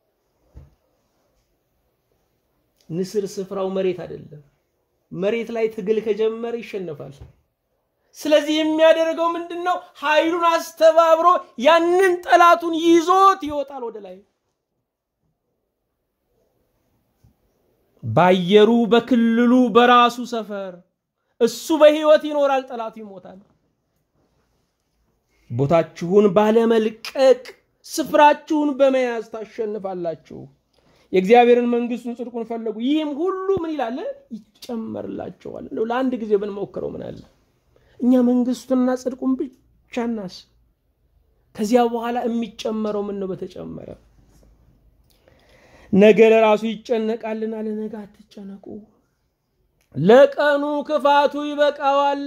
ንስር ስፍራው መሬት አይደለም። መሬት ላይ ትግል ከጀመረ ይሸነፋል። ስለዚህ የሚያደርገው ምንድነው? ኃይሉን አስተባብሮ ያንን ጠላቱን ይዞት ይወጣል ወደ ላይ። ባየሩ በክልሉ በራሱ ሰፈር እሱ በህይወት ይኖራል፣ ጠላቱ ይሞታል። ቦታችሁን ባለመልቀቅ ስፍራችሁን በመያዝ ታሸንፋላችሁ። የእግዚአብሔርን መንግስቱን ጽድቁን ፈልጉ፣ ይህም ሁሉ ምን ይላል? ይጨመርላችኋል። ለአንድ ጊዜ ብንሞክረው ምን አለ? እኛ መንግስቱንና ጽድቁን ብቻ እናስ ከዚያ በኋላ የሚጨመረው ምን ነው? በተጨመረ ነገ ለራሱ ይጨነቃልና ለነገ አትጨነቁ፣ ለቀኑ ክፋቱ ይበቃዋል።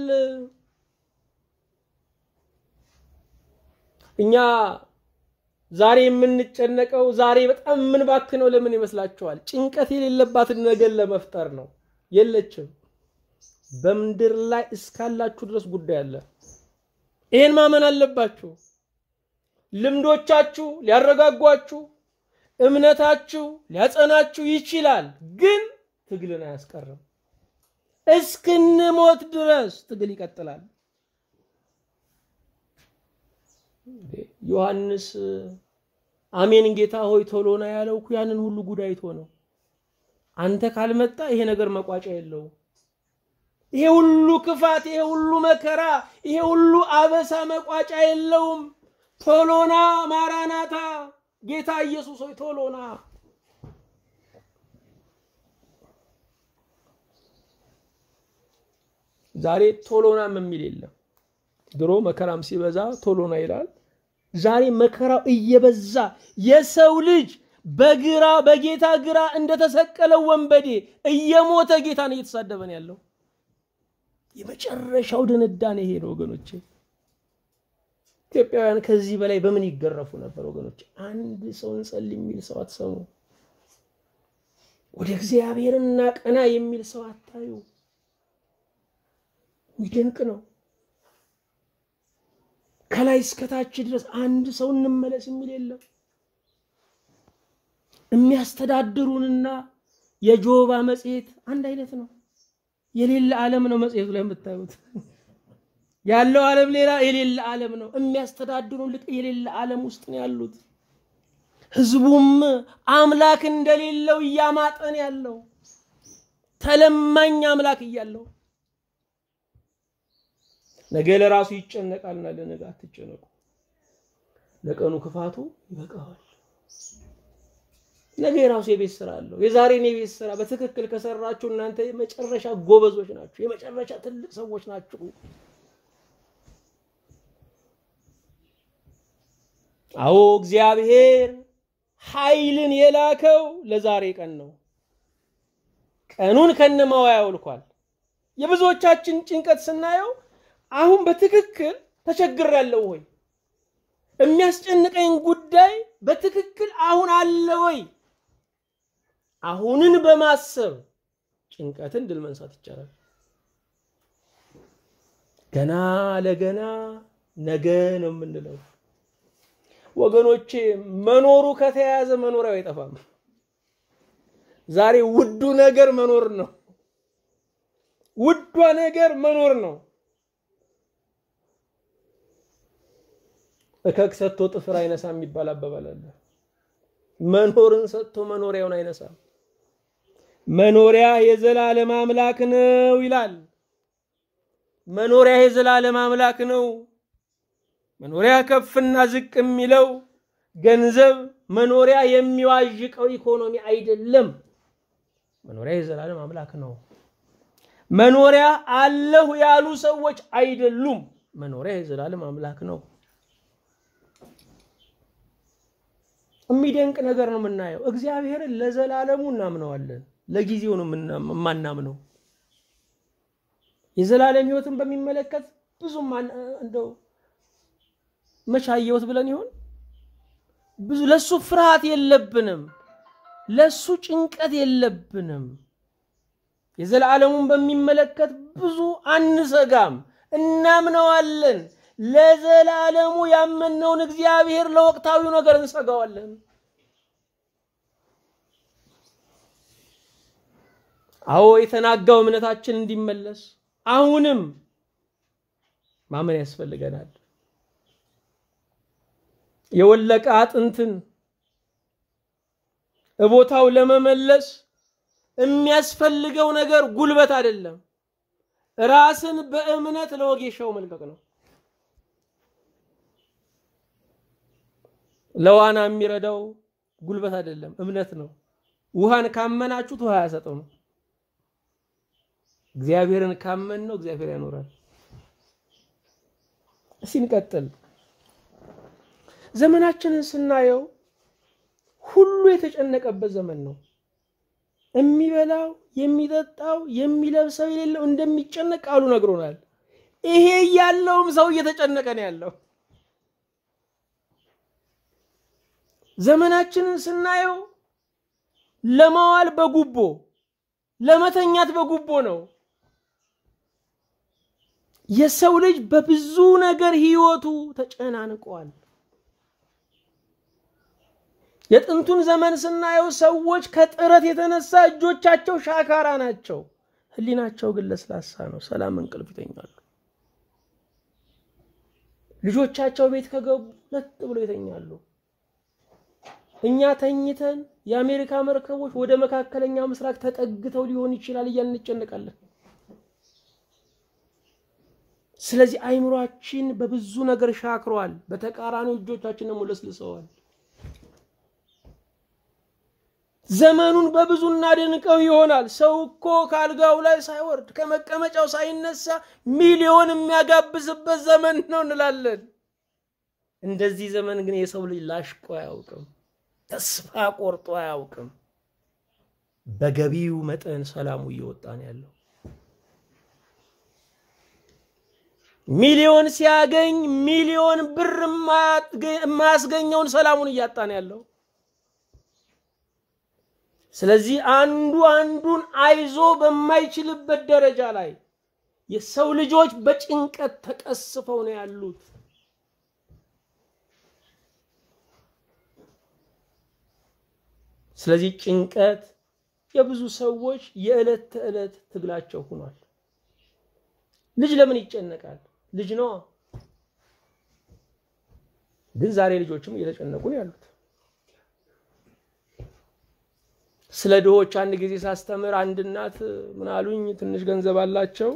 እኛ ዛሬ የምንጨነቀው ዛሬ በጣም ምን ባክነው ለምን ይመስላችኋል? ጭንቀት የሌለባትን ነገር ለመፍጠር ነው። የለችም። በምድር ላይ እስካላችሁ ድረስ ጉዳይ አለ። ይሄን ማመን አለባችሁ። ልምዶቻችሁ ሊያረጋጓችሁ፣ እምነታችሁ ሊያጸናችሁ ይችላል፣ ግን ትግልን አያስቀርም። እስክንሞት ድረስ ትግል ይቀጥላል። ዮሐንስ አሜን ጌታ ሆይ ቶሎና ያለው ያንን ሁሉ ጉዳይቶ ነው። አንተ ካልመጣ ይሄ ነገር መቋጫ የለው። ይሄ ሁሉ ክፋት፣ ይሄ ሁሉ መከራ፣ ይሄ ሁሉ አበሳ መቋጫ የለውም። ቶሎና ማራናታ፣ ጌታ ኢየሱስ ሆይ ቶሎና። ዛሬ ቶሎና የሚል የለም። ድሮ መከራም ሲበዛ ቶሎና ይላል። ዛሬ መከራው እየበዛ የሰው ልጅ በግራ በጌታ ግራ እንደተሰቀለው ወንበዴ እየሞተ ጌታን እየተሳደበን ያለው የመጨረሻው ድንዳኔ ይሄ ነው ወገኖቼ። ኢትዮጵያውያን ከዚህ በላይ በምን ይገረፉ ነበር ወገኖቼ? አንድ ሰው እንጸልይ የሚል ሰው አትሰሙ። ወደ እግዚአብሔርና ቀና የሚል ሰው አታዩ። ይደንቅ ነው። ከላይ እስከታች ድረስ አንድ ሰው እንመለስ የሚል የለም። የሚያስተዳድሩንና የጆባ መጽሔት አንድ አይነት ነው። የሌለ ዓለም ነው መጽሔቱ ላይ የምታዩት። ያለው ዓለም ሌላ፣ የሌለ ዓለም ነው። የሚያስተዳድሩን ልክ የሌለ ዓለም ውስጥ ነው ያሉት። ህዝቡም አምላክ እንደሌለው ያማጠን ያለው ተለማኝ አምላክ እያለው ነገ ለራሱ ይጨነቃልና ለነገ አትጨነቁ፣ ለቀኑ ክፋቱ ይበቃዋል። ነገ ራሱ የቤት ስራ አለው። የዛሬን የቤት ስራ በትክክል ከሰራችሁ እናንተ የመጨረሻ ጎበዞች ናችሁ፣ የመጨረሻ ትልቅ ሰዎች ናችሁ። አዎ እግዚአብሔር ኃይልን የላከው ለዛሬ ቀን ነው። ቀኑን ከነማው ያውልኳል። የብዙዎቻችን ጭንቀት ስናየው አሁን በትክክል ተቸግሬያለሁ ወይ? የሚያስጨንቀኝ ጉዳይ በትክክል አሁን አለ ወይ? አሁንን በማሰብ ጭንቀትን ድል መንሳት ይቻላል። ገና ለገና ነገ ነው የምንለው ወገኖቼ። መኖሩ ከተያዘ መኖሪያው አይጠፋም። ዛሬ ውዱ ነገር መኖር ነው። ውዷ ነገር መኖር ነው። እከክ ሰጥቶ ጥፍር አይነሳም የሚባል አባባል አለ። መኖርን ሰጥቶ መኖሪያውን አይነሳም። መኖሪያ የዘላለም አምላክ ነው ይላል። መኖሪያ የዘላለም አምላክ ነው። መኖሪያ ከፍና ዝቅ የሚለው ገንዘብ መኖሪያ የሚዋዥቀው ኢኮኖሚ አይደለም። መኖሪያ የዘላለም አምላክ ነው። መኖሪያ አለሁ ያሉ ሰዎች አይደሉም። መኖሪያ የዘላለም አምላክ ነው። የሚደንቅ ነገር ነው የምናየው። እግዚአብሔርን ለዘላለሙ እናምነዋለን፣ ለጊዜው ነው የማናምነው። የዘላለም ህይወትን በሚመለከት ብዙም እንደው መቻየውት ብለን ይሆን? ብዙ ለሱ ፍርሃት የለብንም፣ ለሱ ጭንቀት የለብንም። የዘላለሙን በሚመለከት ብዙ አንሰጋም፣ እናምነዋለን። ለዘላለሙ ያመነውን እግዚአብሔር ለወቅታዊው ነገር እንሰጋዋለን። አዎ የተናጋው እምነታችን እንዲመለስ አሁንም ማመን ያስፈልገናል። የወለቀ አጥንትን እቦታው ለመመለስ የሚያስፈልገው ነገር ጉልበት አይደለም፣ ራስን በእምነት ለወጌሻው መልቀቅ ነው። ለዋና የሚረዳው ጉልበት አይደለም፣ እምነት ነው። ውሃን ካመናችሁት ውሃ ያሰጠው ነው። እግዚአብሔርን ካመን ነው እግዚአብሔር ያኖራል። ሲንቀጥል ዘመናችንን ስናየው ሁሉ የተጨነቀበት ዘመን ነው። የሚበላው የሚጠጣው የሚለብሰው የሌለው እንደሚጨነቅ ቃሉ ነግሮናል። ይሄ ያለውም ሰው እየተጨነቀ ነው ያለው። ዘመናችንን ስናየው ለማዋል በጉቦ ለመተኛት በጉቦ ነው። የሰው ልጅ በብዙ ነገር ህይወቱ ተጨናንቋል። የጥንቱን ዘመን ስናየው ሰዎች ከጥረት የተነሳ እጆቻቸው ሻካራ ናቸው፣ ህሊናቸው ግን ለስላሳ ነው። ሰላም እንቅልፍ ይተኛሉ። ልጆቻቸው ቤት ከገቡ ለጥ ብሎ ይተኛሉ። እኛ ተኝተን የአሜሪካ መርከቦች ወደ መካከለኛው ምስራቅ ተጠግተው ሊሆን ይችላል እያልን እንጨነቃለን። ስለዚህ አይምሮአችን በብዙ ነገር ሻክሯል፣ በተቃራኒው እጆቻችን ደግሞ ለስልሰዋል። ዘመኑን በብዙ እናድንቀው ይሆናል። ሰው እኮ ካልጋው ላይ ሳይወርድ ከመቀመጫው ሳይነሳ ሚሊዮን የሚያጋብዝበት ዘመን ነው እንላለን። እንደዚህ ዘመን ግን የሰው ልጅ ላሽቆ አያውቅም፣ ተስፋ ቆርጦ አያውቅም። በገቢው መጠን ሰላሙ እየወጣ ነው ያለው። ሚሊዮን ሲያገኝ ሚሊዮን ብር ማስገኘውን ሰላሙን እያጣ ነው ያለው። ስለዚህ አንዱ አንዱን አይዞ በማይችልበት ደረጃ ላይ የሰው ልጆች በጭንቀት ተቀስፈው ነው ያሉት። ስለዚህ ጭንቀት የብዙ ሰዎች የዕለት ተዕለት ትግላቸው ሆኗል። ልጅ ለምን ይጨነቃል? ልጅ ነው። ግን ዛሬ ልጆችም እየተጨነቁ ነው ያሉት። ስለ ድሆች አንድ ጊዜ ሳስተምር አንድ እናት ምን አሉኝ፣ ትንሽ ገንዘብ አላቸው።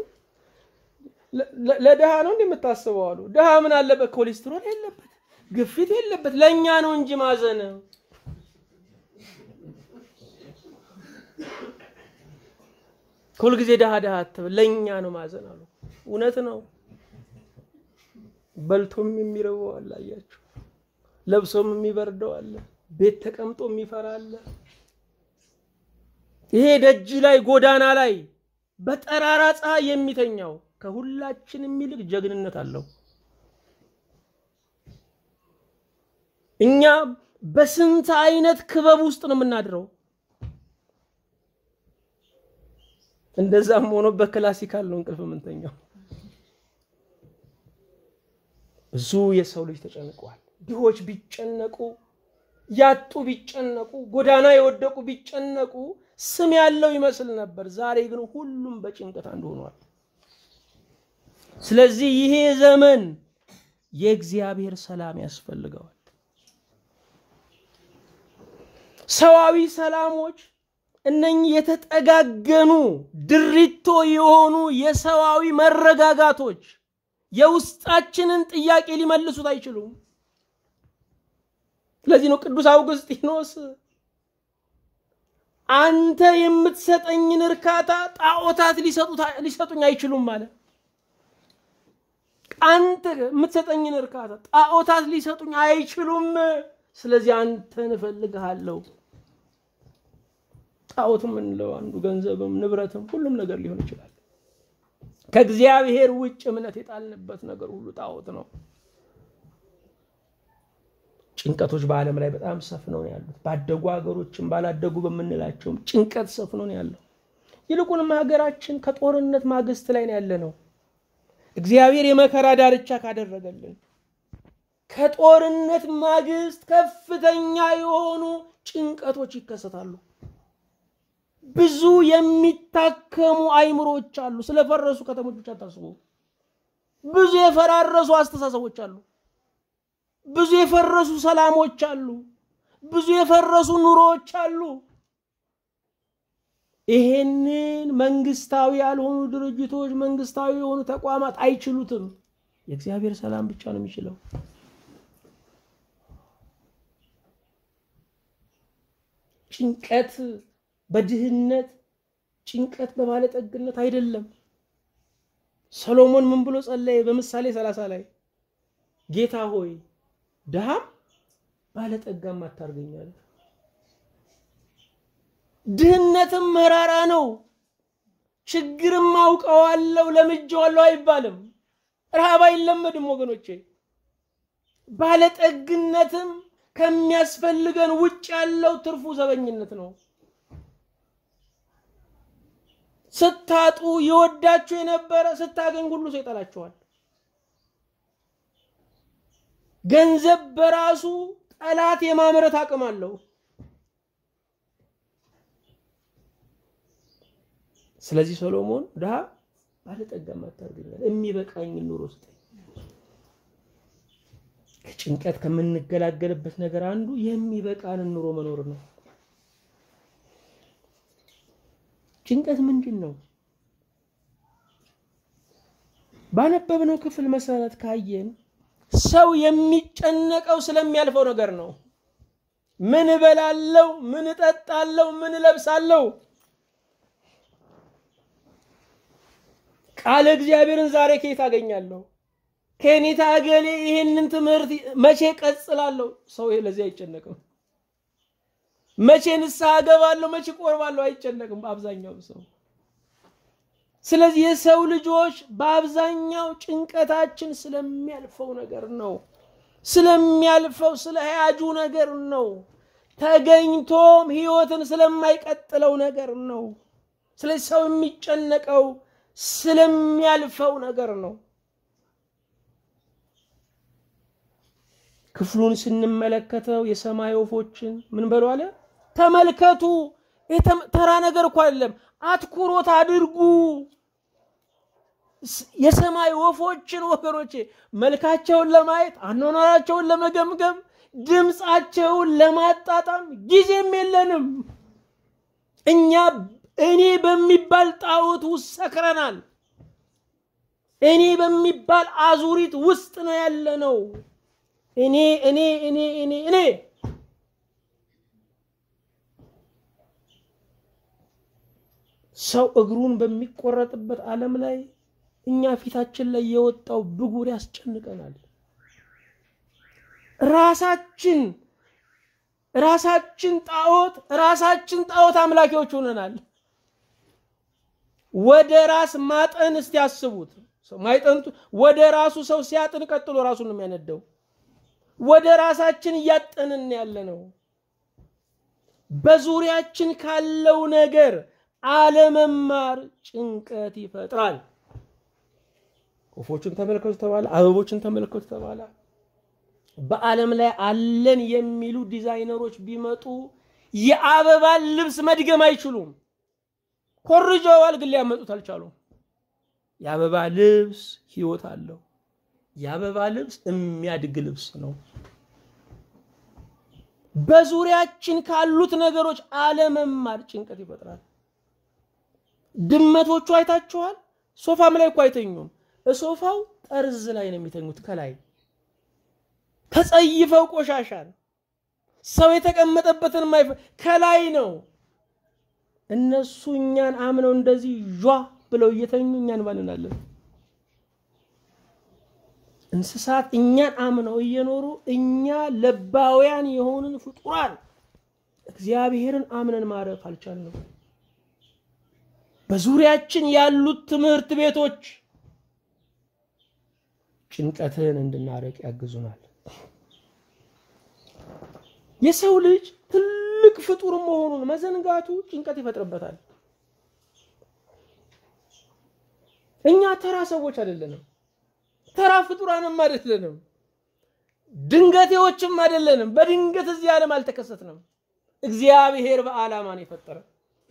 ለድሃ ነው እንደምታስበው አሉ። ድሃ ምን አለበት? ኮሌስትሮል የለበት፣ ግፊት የለበት፣ ለኛ ነው እንጂ ማዘን። ሁሉ ጊዜ ድሃ ድሃ አትበል፣ ለኛ ነው ማዘን አሉ። እውነት ነው። በልቶም የሚረበው አለ፣ አያችሁ፣ ለብሶም የሚበርደው አለ፣ ቤት ተቀምጦ የሚፈራ አለ። ይሄ ደጅ ላይ ጎዳና ላይ በጠራራ ፀሐይ የሚተኛው ከሁላችን የሚልቅ ጀግንነት አለው። እኛ በስንት አይነት ክበብ ውስጥ ነው የምናድረው። እንደዛም ሆኖ በክላሲካል ነው እንቅልፍ የምንተኛው። ብዙ የሰው ልጅ ተጨንቋል። ድሆች ቢጨነቁ፣ ያጡ ቢጨነቁ፣ ጎዳና የወደቁ ቢጨነቁ ስም ያለው ይመስል ነበር። ዛሬ ግን ሁሉም በጭንቀት አንድ ሆኗል። ስለዚህ ይሄ ዘመን የእግዚአብሔር ሰላም ያስፈልገዋል። ሰዋዊ ሰላሞች እነኚህ የተጠጋገኑ ድሪቶ የሆኑ የሰዋዊ መረጋጋቶች የውስጣችንን ጥያቄ ሊመልሱት አይችሉም። ስለዚህ ነው ቅዱስ አውግስጢኖስ አንተ የምትሰጠኝን እርካታ ጣዖታት ሊሰጡት ሊሰጡኝ አይችሉም ማለት። አንተ የምትሰጠኝን እርካታ ጣዖታት ሊሰጡኝ አይችሉም። ስለዚህ አንተን እፈልግሃለሁ። ጣዖት ምን ነው? አንዱ ገንዘብም ንብረትም ሁሉም ነገር ሊሆን ይችላል። ከእግዚአብሔር ውጭ እምነት የጣልንበት ነገር ሁሉ ጣዖት ነው። ጭንቀቶች በዓለም ላይ በጣም ሰፍነው ነው ያሉት። ባደጉ ሀገሮችም ባላደጉ በመንላቸውም ጭንቀት ሰፍነው ነው ያለው። ይልቁንም ሀገራችን ከጦርነት ማግስት ላይ ነው ያለነው። እግዚአብሔር የመከራ ዳርቻ ካደረገልን ከጦርነት ማግስት ከፍተኛ የሆኑ ጭንቀቶች ይከሰታሉ። ብዙ የሚታከሙ አይምሮች አሉ። ስለፈረሱ ከተሞች ብቻ ታስቡ። ብዙ የፈራረሱ አስተሳሰቦች አሉ። ብዙ የፈረሱ ሰላሞች አሉ። ብዙ የፈረሱ ኑሮዎች አሉ። ይሄንን መንግስታዊ ያልሆኑ ድርጅቶች መንግስታዊ የሆኑ ተቋማት አይችሉትም። የእግዚአብሔር ሰላም ብቻ ነው የሚችለው። ጭንቀት በድህነት ጭንቀት በባለጠግነት አይደለም። ሰሎሞን ምን ብሎ ጸለየ? በምሳሌ ሰላሳ ላይ ጌታ ሆይ ድሃ ባለጠጋም አታርገኛል። ድህነትም መራራ ነው፣ ችግርም አውቀዋለሁ ለምጄዋለሁ አይባልም። ረሃብ አይለመድም ወገኖቼ። ባለጠግነትም ከሚያስፈልገን ውጭ ያለው ትርፉ ዘበኝነት ነው። ስታጡ ይወዳችሁ የነበረ ስታገኝ ሁሉ ሰው ይጠላችኋል። ገንዘብ በራሱ ጠላት የማምረት አቅም አለው። ስለዚህ ሰሎሞን ድሃ ባለጠጋም አታርገኛል፣ የሚበቃኝ ኑሮ ስጠኝ። ከጭንቀት ከምንገላገልበት ነገር አንዱ የሚበቃን ኑሮ መኖር ነው። ጭንቀት ምንድነው? ባነበብነው ክፍል መሰረት ካየን ሰው የሚጨነቀው ስለሚያልፈው ነገር ነው። ምን እበላለሁ፣ ምን እጠጣለሁ፣ ምን እለብሳለሁ። ቃል እግዚአብሔርን ዛሬ ከየት አገኛለሁ? ከኔታ አገሌ ይሄንን ትምህርት መቼ ቀጽላለሁ? ሰው ለዚህ አይጨነቅም። መቼ ንስሐ ገባለሁ፣ መቼ ቆርባለሁ አይጨነቅም በአብዛኛው ሰው። ስለዚህ የሰው ልጆች በአብዛኛው ጭንቀታችን ስለሚያልፈው ነገር ነው። ስለሚያልፈው ስለ ህያጁ ነገር ነው። ተገኝቶም ህይወትን ስለማይቀጥለው ነገር ነው። ስለዚህ ሰው የሚጨነቀው ስለሚያልፈው ነገር ነው። ክፍሉን ስንመለከተው የሰማይ ወፎችን ምን በሉ አለ? ተመልከቱ። ተራ ነገር እኮ አይደለም፣ አትኩሮት አድርጉ። የሰማይ ወፎችን ወገኖቼ መልካቸውን ለማየት አኗኗራቸውን ለመገምገም ድምጻቸውን ለማጣጣም ጊዜም የለንም። እኛ እኔ በሚባል ጣዖት ውስጥ ሰክረናል። እኔ በሚባል አዙሪት ውስጥ ነው ያለነው። እኔ እኔ እኔ እኔ እኔ ሰው እግሩን በሚቆረጥበት ዓለም ላይ እኛ ፊታችን ላይ የወጣው ብጉር ያስጨንቀናል። ራሳችን ራሳችን ጣዖት ራሳችን ጣዖት አምላኪዎች ሆነናል። ወደ ራስ ማጠን እስቲ ያስቡት። ማይጠንቱ ወደ ራሱ ሰው ሲያጥን ቀጥሎ ራሱን ነው የሚያነደው። ወደ ራሳችን ያጠንን ያለነው። በዙሪያችን ካለው ነገር አለመማር ጭንቀት ይፈጥራል። ወፎችን ተመልከቱ ተባለ፣ አበቦችን ተመልከቱ ተባለ። በዓለም ላይ አለን የሚሉ ዲዛይነሮች ቢመጡ የአበባ ልብስ መድገም አይችሉም። ኮርጀዋል፣ ግን ሊያመጡት አልቻሉም። የአበባ ልብስ ህይወት አለው። የአበባ ልብስ የሚያድግ ልብስ ነው። በዙሪያችን ካሉት ነገሮች አለመማር ጭንቀት ይፈጥራል። ድመቶቹ አይታችኋል? ሶፋም ላይ እኮ አይተኙም። ሶፋው ጠርዝ ላይ ነው የሚተኙት። ከላይ ተጸይፈው ቆሻሻን ሰው የተቀመጠበትን ማይፈ ከላይ ነው። እነሱ እኛን አምነው እንደዚህ ጇ ብለው እየተኙ እኛን ባንናለን። እንስሳት እኛን አምነው እየኖሩ እኛ ለባውያን የሆኑን ፍጡራን እግዚአብሔርን አምነን ማረፍ አልቻልንም። በዙሪያችን ያሉት ትምህርት ቤቶች ጭንቀትን እንድናረቅ ያግዙናል። የሰው ልጅ ትልቅ ፍጡር መሆኑን መዘንጋቱ ጭንቀት ይፈጥርበታል። እኛ ተራ ሰዎች አይደለንም። ተራ ፍጡራንም አይደለንም ድንገቴዎችም አይደለንም በድንገት እዚህ ዓለም አልተከሰትንም እግዚአብሔር በዓላማ ነው የፈጠረን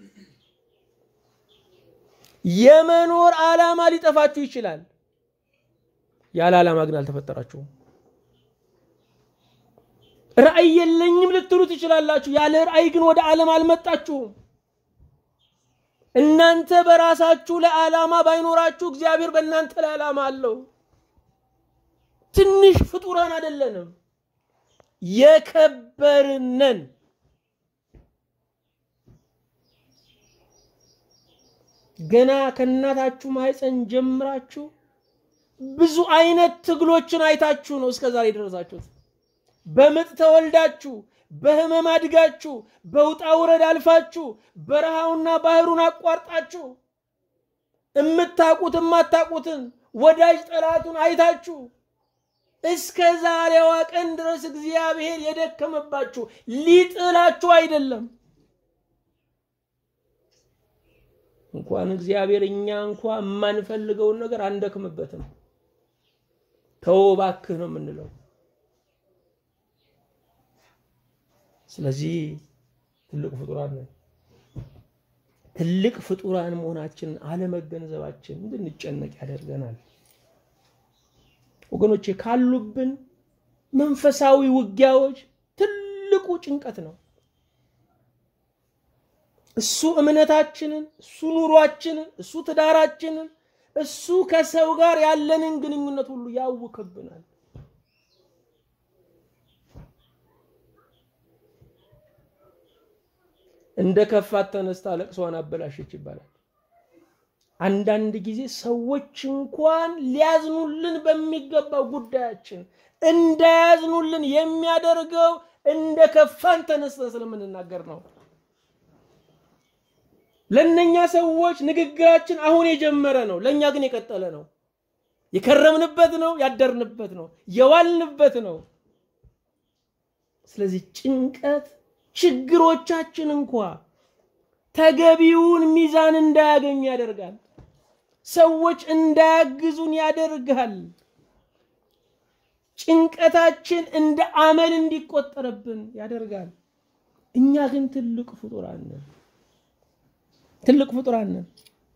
የመኖር ዓላማ ሊጠፋችሁ ይችላል ያለ ዓላማ ግን አልተፈጠራችሁም ራእይ የለኝም ልትሉት ይችላልላችሁ ያለ ራእይ ግን ወደ ዓለም አልመጣችሁም እናንተ በራሳችሁ ለዓላማ ባይኖራችሁ እግዚአብሔር በእናንተ ለዓላማ አለው ትንሽ ፍጡራን አይደለንም የከበርነን ገና ከእናታችሁ ማህፀን ጀምራችሁ ብዙ አይነት ትግሎችን አይታችሁ ነው እስከዛሬ ደረሳችሁት በምጥ ተወልዳችሁ በህመም አድጋችሁ በውጣ ውረድ አልፋችሁ በረሃውና ባህሩን አቋርጣችሁ እምታቁት እማታቁትን ወዳጅ ጠላቱን አይታችሁ እስከዛሬዋ ቀን ድረስ እግዚአብሔር የደከመባችሁ ሊጥላችሁ አይደለም እንኳን እግዚአብሔር እኛ እንኳን ማንፈልገውን ነገር አንደክምበትም ተውባክህ ነው የምንለው ስለዚህ ትልቅ ፍጡራን ነው ትልቅ ፍጡራን መሆናችን አለመገንዘባችን እንድንጨነቅ ያደርገናል ወገኖቼ ካሉብን መንፈሳዊ ውጊያዎች ትልቁ ጭንቀት ነው እሱ እምነታችንን እሱ ኑሯችንን እሱ ትዳራችንን እሱ ከሰው ጋር ያለንን ግንኙነት ሁሉ ያውክብናል እንደ ከፋት ተነስታ ለቅሷን አበላሽች ይባላል አንዳንድ ጊዜ ሰዎች እንኳን ሊያዝኑልን በሚገባው ጉዳያችን እንዳያዝኑልን የሚያደርገው እንደ ከፋን ተነስተ ስለምንናገር ነው ለነኛ ሰዎች ንግግራችን አሁን የጀመረ ነው ለኛ ግን የቀጠለ ነው የከረምንበት ነው ያደርንበት ነው የዋልንበት ነው ስለዚህ ጭንቀት ችግሮቻችን እንኳን ተገቢውን ሚዛን እንዳያገኙ ያደርጋል ሰዎች እንዳያግዙን ያደርጋል ጭንቀታችን እንደ አመል እንዲቆጠርብን ያደርጋል እኛ ግን ትልቅ ፍጡራን ነን ትልቅ ፍጡራን ነን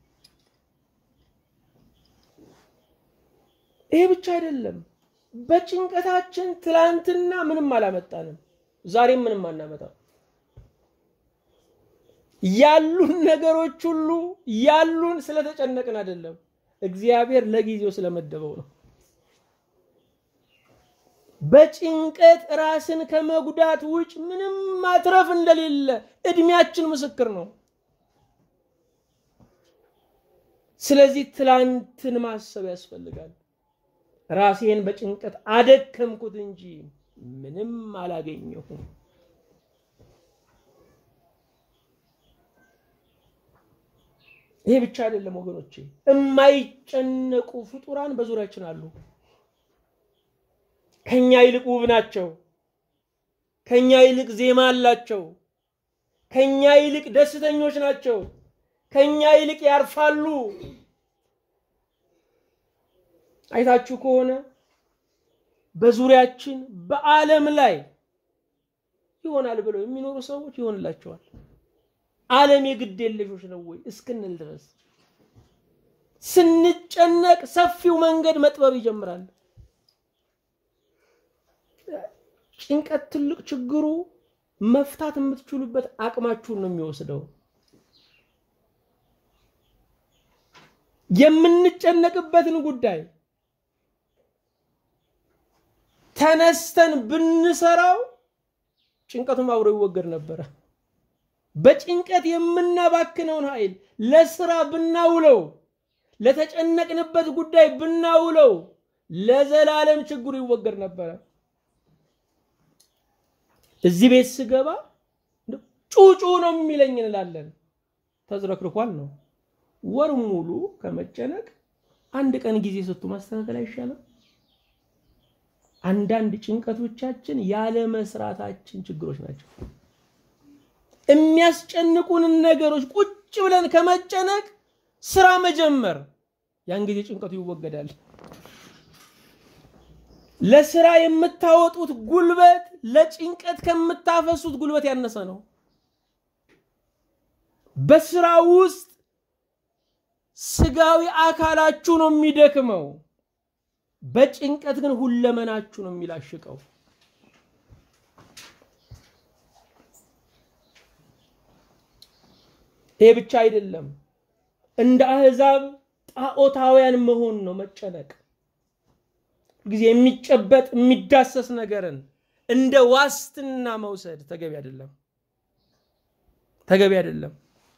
ይሄ ብቻ አይደለም በጭንቀታችን ትላንትና ምንም አላመጣንም ዛሬም ምንም አናመጣም ያሉን ነገሮች ሁሉ ያሉን ስለተጨነቅን አይደለም እግዚአብሔር ለጊዜው ስለመደበው ነው በጭንቀት ራስን ከመጉዳት ውጭ ምንም ማትረፍ እንደሌለ እድሜያችን ምስክር ነው ስለዚህ ትላንትን ማሰብ ያስፈልጋል ራሴን በጭንቀት አደከምኩት እንጂ ምንም አላገኘሁም ይሄ ብቻ አይደለም ወገኖቼ የማይጨነቁ ፍጡራን በዙሪያችን አሉ ከኛ ይልቅ ውብ ናቸው ከኛ ይልቅ ዜማ አላቸው ከኛ ይልቅ ደስተኞች ናቸው ከኛ ይልቅ ያርፋሉ አይታችሁ ከሆነ በዙሪያችን በዓለም ላይ ይሆናል ብለው የሚኖሩ ሰዎች ይሆንላቸዋል ዓለም የግድ የለሾች ነው ወይ እስክንል ድረስ ስንጨነቅ ሰፊው መንገድ መጥበብ ይጀምራል ጭንቀት ትልቅ ችግሩ መፍታት የምትችሉበት አቅማችሁን ነው የሚወስደው የምንጨነቅበትን ጉዳይ ተነስተን ብንሰራው ጭንቀቱም አብሮ ይወገድ ነበር በጭንቀት የምናባክነውን ኃይል ለስራ ብናውለው ለተጨነቅንበት ጉዳይ ብናውለው ለዘላለም ችግሩ ይወገድ ነበር እዚህ ቤት ስገባ ጩጩ ነው የሚለኝ እንላለን ተዝረክርኳል ነው ወር ሙሉ ከመጨነቅ አንድ ቀን ጊዜ ሰጥቶ ማስተካከል አይሻልም አንዳንድ ጭንቀቶቻችን ያለ መስራታችን ችግሮች ናቸው የሚያስጨንቁን ነገሮች ቁጭ ብለን ከመጨነቅ ስራ መጀመር ያን ጊዜ ጭንቀቱ ይወገዳል ለስራ የምታወጡት ጉልበት ለጭንቀት ከምታፈሱት ጉልበት ያነሰ ነው። በስራ ውስጥ ስጋዊ አካላችሁ ነው የሚደክመው፣ በጭንቀት ግን ሁለመናችሁ ነው የሚላሽቀው። ይሄ ብቻ አይደለም፣ እንደ አህዛብ ጣዖታውያን መሆን ነው መጨነቅ። ጊዜ የሚጨበጥ የሚዳሰስ ነገርን እንደ ዋስትና መውሰድ ተገቢ አይደለም፣ ተገቢ አይደለም።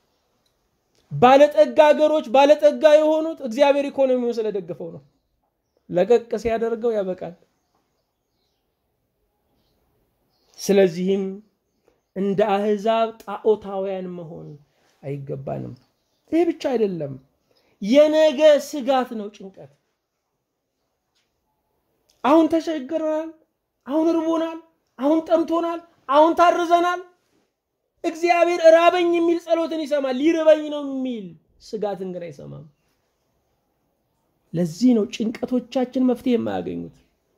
ባለጠጋ ሀገሮች ባለጠጋ የሆኑት እግዚአብሔር ኢኮኖሚውን ስለደገፈው ነው። ለቀቅ ሲያደርገው ያበቃል። ስለዚህም እንደ አህዛብ ጣዖታውያን መሆን አይገባንም። ይሄ ብቻ አይደለም፣ የነገ ስጋት ነው ጭንቀት። አሁን ተቸግረናል፣ አሁን ርቦናል፣ አሁን ጠምቶናል፣ አሁን ታርዘናል። እግዚአብሔር ራበኝ የሚል ጸሎትን ይሰማል፣ ሊርበኝ ነው የሚል ስጋትን ግን አይሰማም። ለዚህ ነው ጭንቀቶቻችን መፍትሄ የማያገኙት።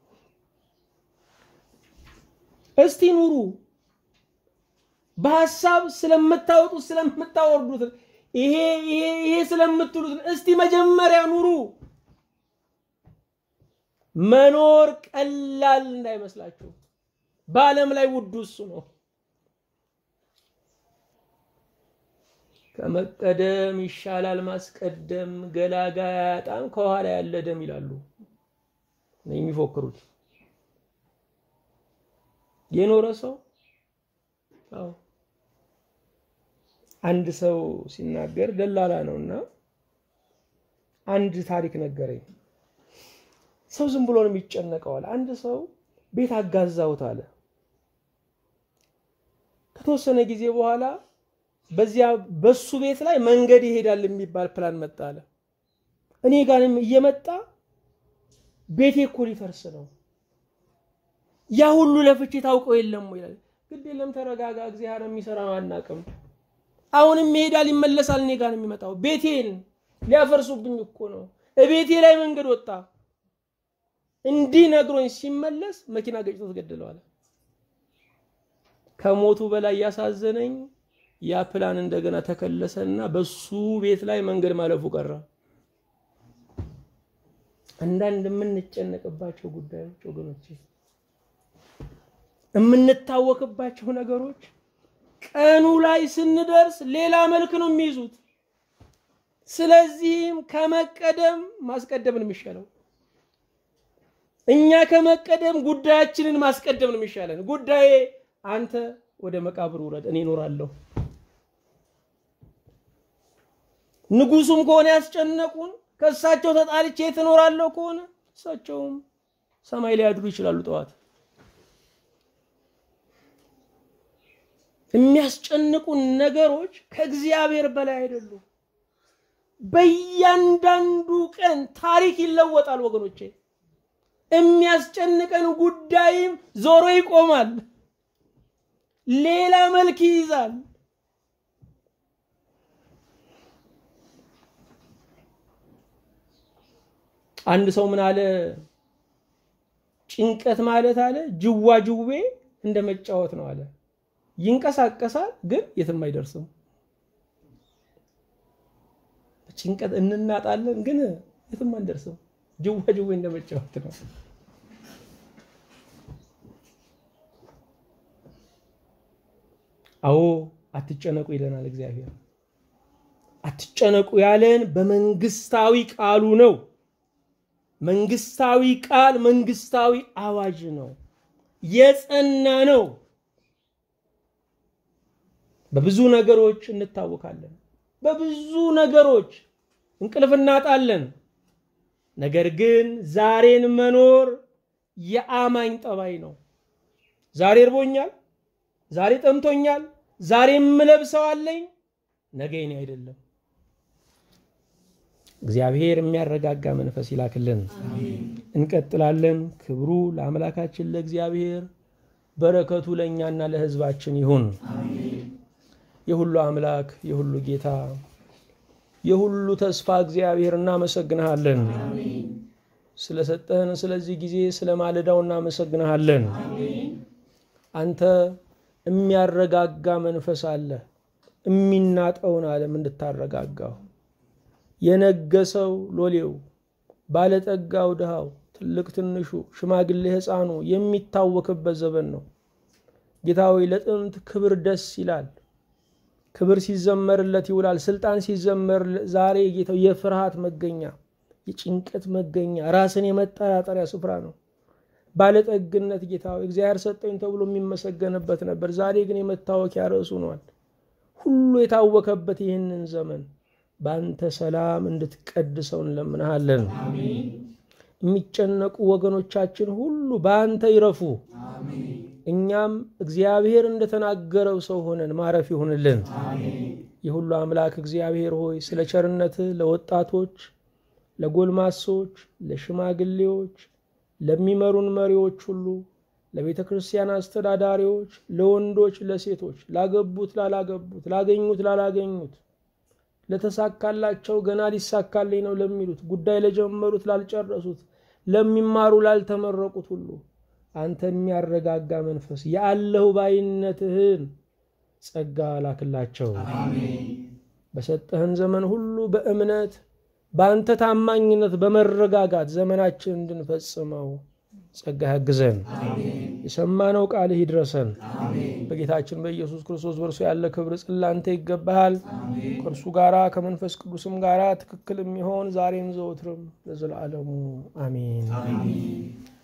እስቲ ኑሩ፣ በሐሳብ ስለምታወጡት ስለምታወርዱት ይሄ ይሄ ይሄ ስለምትሉት እስቲ መጀመሪያ ኑሩ። መኖር ቀላል እንዳይመስላችሁ፣ በዓለም ላይ ውዱ እሱ ነው። ከመቀደም ይሻላል ማስቀደም፣ ገላጋይ አያጣም ከኋላ ያለ ደም ይላሉ ነው የሚፎክሩት። የኖረ ሰው አዎ አንድ ሰው ሲናገር ደላላ ነውና አንድ ታሪክ ነገረኝ። ሰው ዝም ብሎ ነው የሚጨነቀው አለ። አንድ ሰው ቤት አጋዛውት አለ። ከተወሰነ ጊዜ በኋላ በዚያ በሱ ቤት ላይ መንገድ ይሄዳል የሚባል ፕላን መጣ አለ። እኔ ጋርም እየመጣ ቤቴ እኮ ሊፈርስ ነው፣ ያ ሁሉ ለፍቼ ታውቀው የለም ወይ ይላል። ግድ የለም ተረጋጋ፣ እግዚአብሔር የሚሰራው አናውቅም። አሁንም ይሄዳል ይመለሳል፣ እኔ ጋር የሚመጣው ቤቴን ሊያፈርሱብኝ እኮ ነው፣ እቤቴ ላይ መንገድ ወጣ። እንዲህ ነግሮኝ ሲመለስ መኪና ገጭቶ ተገደለው አለ። ከሞቱ በላይ ያሳዘነኝ ያ ፕላን እንደገና ተከለሰና በሱ ቤት ላይ መንገድ ማለፉ ቀረ። አንዳንድ የምንጨነቅባቸው ጉዳዮች ወገኖቼ፣ የምንታወቅባቸው ነገሮች ቀኑ ላይ ስንደርስ ሌላ መልክ ነው የሚይዙት። ስለዚህም ከመቀደም ማስቀደም ነው የሚሻለው። እኛ ከመቀደም ጉዳያችንን ማስቀደም ነው የሚሻለን። ጉዳዬ አንተ ወደ መቃብር ውረድ፣ እኔ እኖራለሁ። ንጉሱም ከሆነ ያስጨነቁን ከሳቸው ተጣልቼ ትኖራለሁ ከሆነ እሳቸውም ሰማይ ላይ ያድሩ ይችላሉ። ጠዋት የሚያስጨንቁን ነገሮች ከእግዚአብሔር በላይ አይደሉም። በእያንዳንዱ ቀን ታሪክ ይለወጣል ወገኖቼ። የሚያስጨንቀን ጉዳይም ዞሮ ይቆማል፣ ሌላ መልክ ይይዛል። አንድ ሰው ምን አለ? ጭንቀት ማለት አለ ጅዋጅዌ እንደመጫወት ነው አለ። ይንቀሳቀሳል ግን የትም አይደርስም። ጭንቀት እንናጣለን ግን የትም አንደርስም። ጅዋጅዌ እንደመጫወት ነው። አዎ አትጨነቁ ይለናል እግዚአብሔር። አትጨነቁ ያለን በመንግስታዊ ቃሉ ነው። መንግስታዊ ቃል መንግስታዊ አዋጅ ነው፣ የጸና ነው። በብዙ ነገሮች እንታወካለን፣ በብዙ ነገሮች እንቅልፍ እናጣለን። ነገር ግን ዛሬን መኖር የአማኝ ጠባይ ነው። ዛሬ እርቦኛል፣ ዛሬ ጠምቶኛል፣ ዛሬ የምለብሰው አለኝ፣ ነገ የኔ አይደለም። እግዚአብሔር የሚያረጋጋ መንፈስ ይላክልን። አሜን። እንቀጥላለን። ክብሩ ለአምላካችን ለእግዚአብሔር፣ በረከቱ ለኛና ለሕዝባችን ይሁን። አሜን። የሁሉ አምላክ የሁሉ ጌታ የሁሉ ተስፋ እግዚአብሔር እናመሰግናለን። አሜን። ስለሰጠህን ስለዚህ ጊዜ ስለማለዳው እናመሰግንሃለን። አሜን። አንተ የሚያረጋጋ መንፈስ አለ። የሚናጠውን ዓለም እንድታረጋጋው የነገሰው ሎሌው ባለጠጋው ድሃው ትልቅ ትንሹ ሽማግሌ ሕፃኑ የሚታወክበት ዘመን ነው። ጌታዊ ለጥንት ክብር ደስ ይላል። ክብር ሲዘመርለት ይውላል። ስልጣን ሲዘመር ዛሬ ጌታው የፍርሃት መገኛ የጭንቀት መገኛ ራስን የመጠራጠሪያ ስፍራ ነው። ባለጠግነት ጌታዊ እግዚአብሔር ሰጠኝ ተብሎ የሚመሰገንበት ነበር። ዛሬ ግን የመታወቂያ ርዕሱ ሆኗል። ሁሉ የታወከበት ይህንን ዘመን በአንተ ሰላም እንድትቀድሰው እንለምንሃለን። አሜን። የሚጨነቁ ወገኖቻችን ሁሉ በአንተ ይረፉ። አሜን። እኛም እግዚአብሔር እንደተናገረው ሰው ሆነን ማረፍ ይሁንልን። አሜን። የሁሉ አምላክ እግዚአብሔር ሆይ ስለ ቸርነት ለወጣቶች፣ ለጎልማሶች፣ ለሽማግሌዎች፣ ለሚመሩን መሪዎች ሁሉ፣ ለቤተ ክርስቲያን አስተዳዳሪዎች፣ ለወንዶች፣ ለሴቶች፣ ላገቡት፣ ላላገቡት፣ ላገኙት፣ ላላገኙት፣ ለተሳካላቸው ገና ሊሳካልኝ ነው ለሚሉት፣ ጉዳይ ለጀመሩት፣ ላልጨረሱት፣ ለሚማሩ፣ ላልተመረቁት ሁሉ አንተ የሚያረጋጋ መንፈስ ያለው ባይነትህን ጸጋ ላክላቸው። አሜን። በሰጠህን ዘመን ሁሉ በእምነት በአንተ ታማኝነት በመረጋጋት ዘመናችን እንድንፈጽመው ጸጋ ያግዘን። አሜን። የሰማነው ቃልህ ይድረሰን። አሜን። በጌታችን በኢየሱስ ክርስቶስ በእርሱ ያለ ክብር ጽላንተ ይገባሃል። አሜን። ከእርሱ ጋራ ከመንፈስ ቅዱስም ጋራ ትክክል የሚሆን ዛሬም ዘወትርም ለዘላለሙ አሜን። አሜን።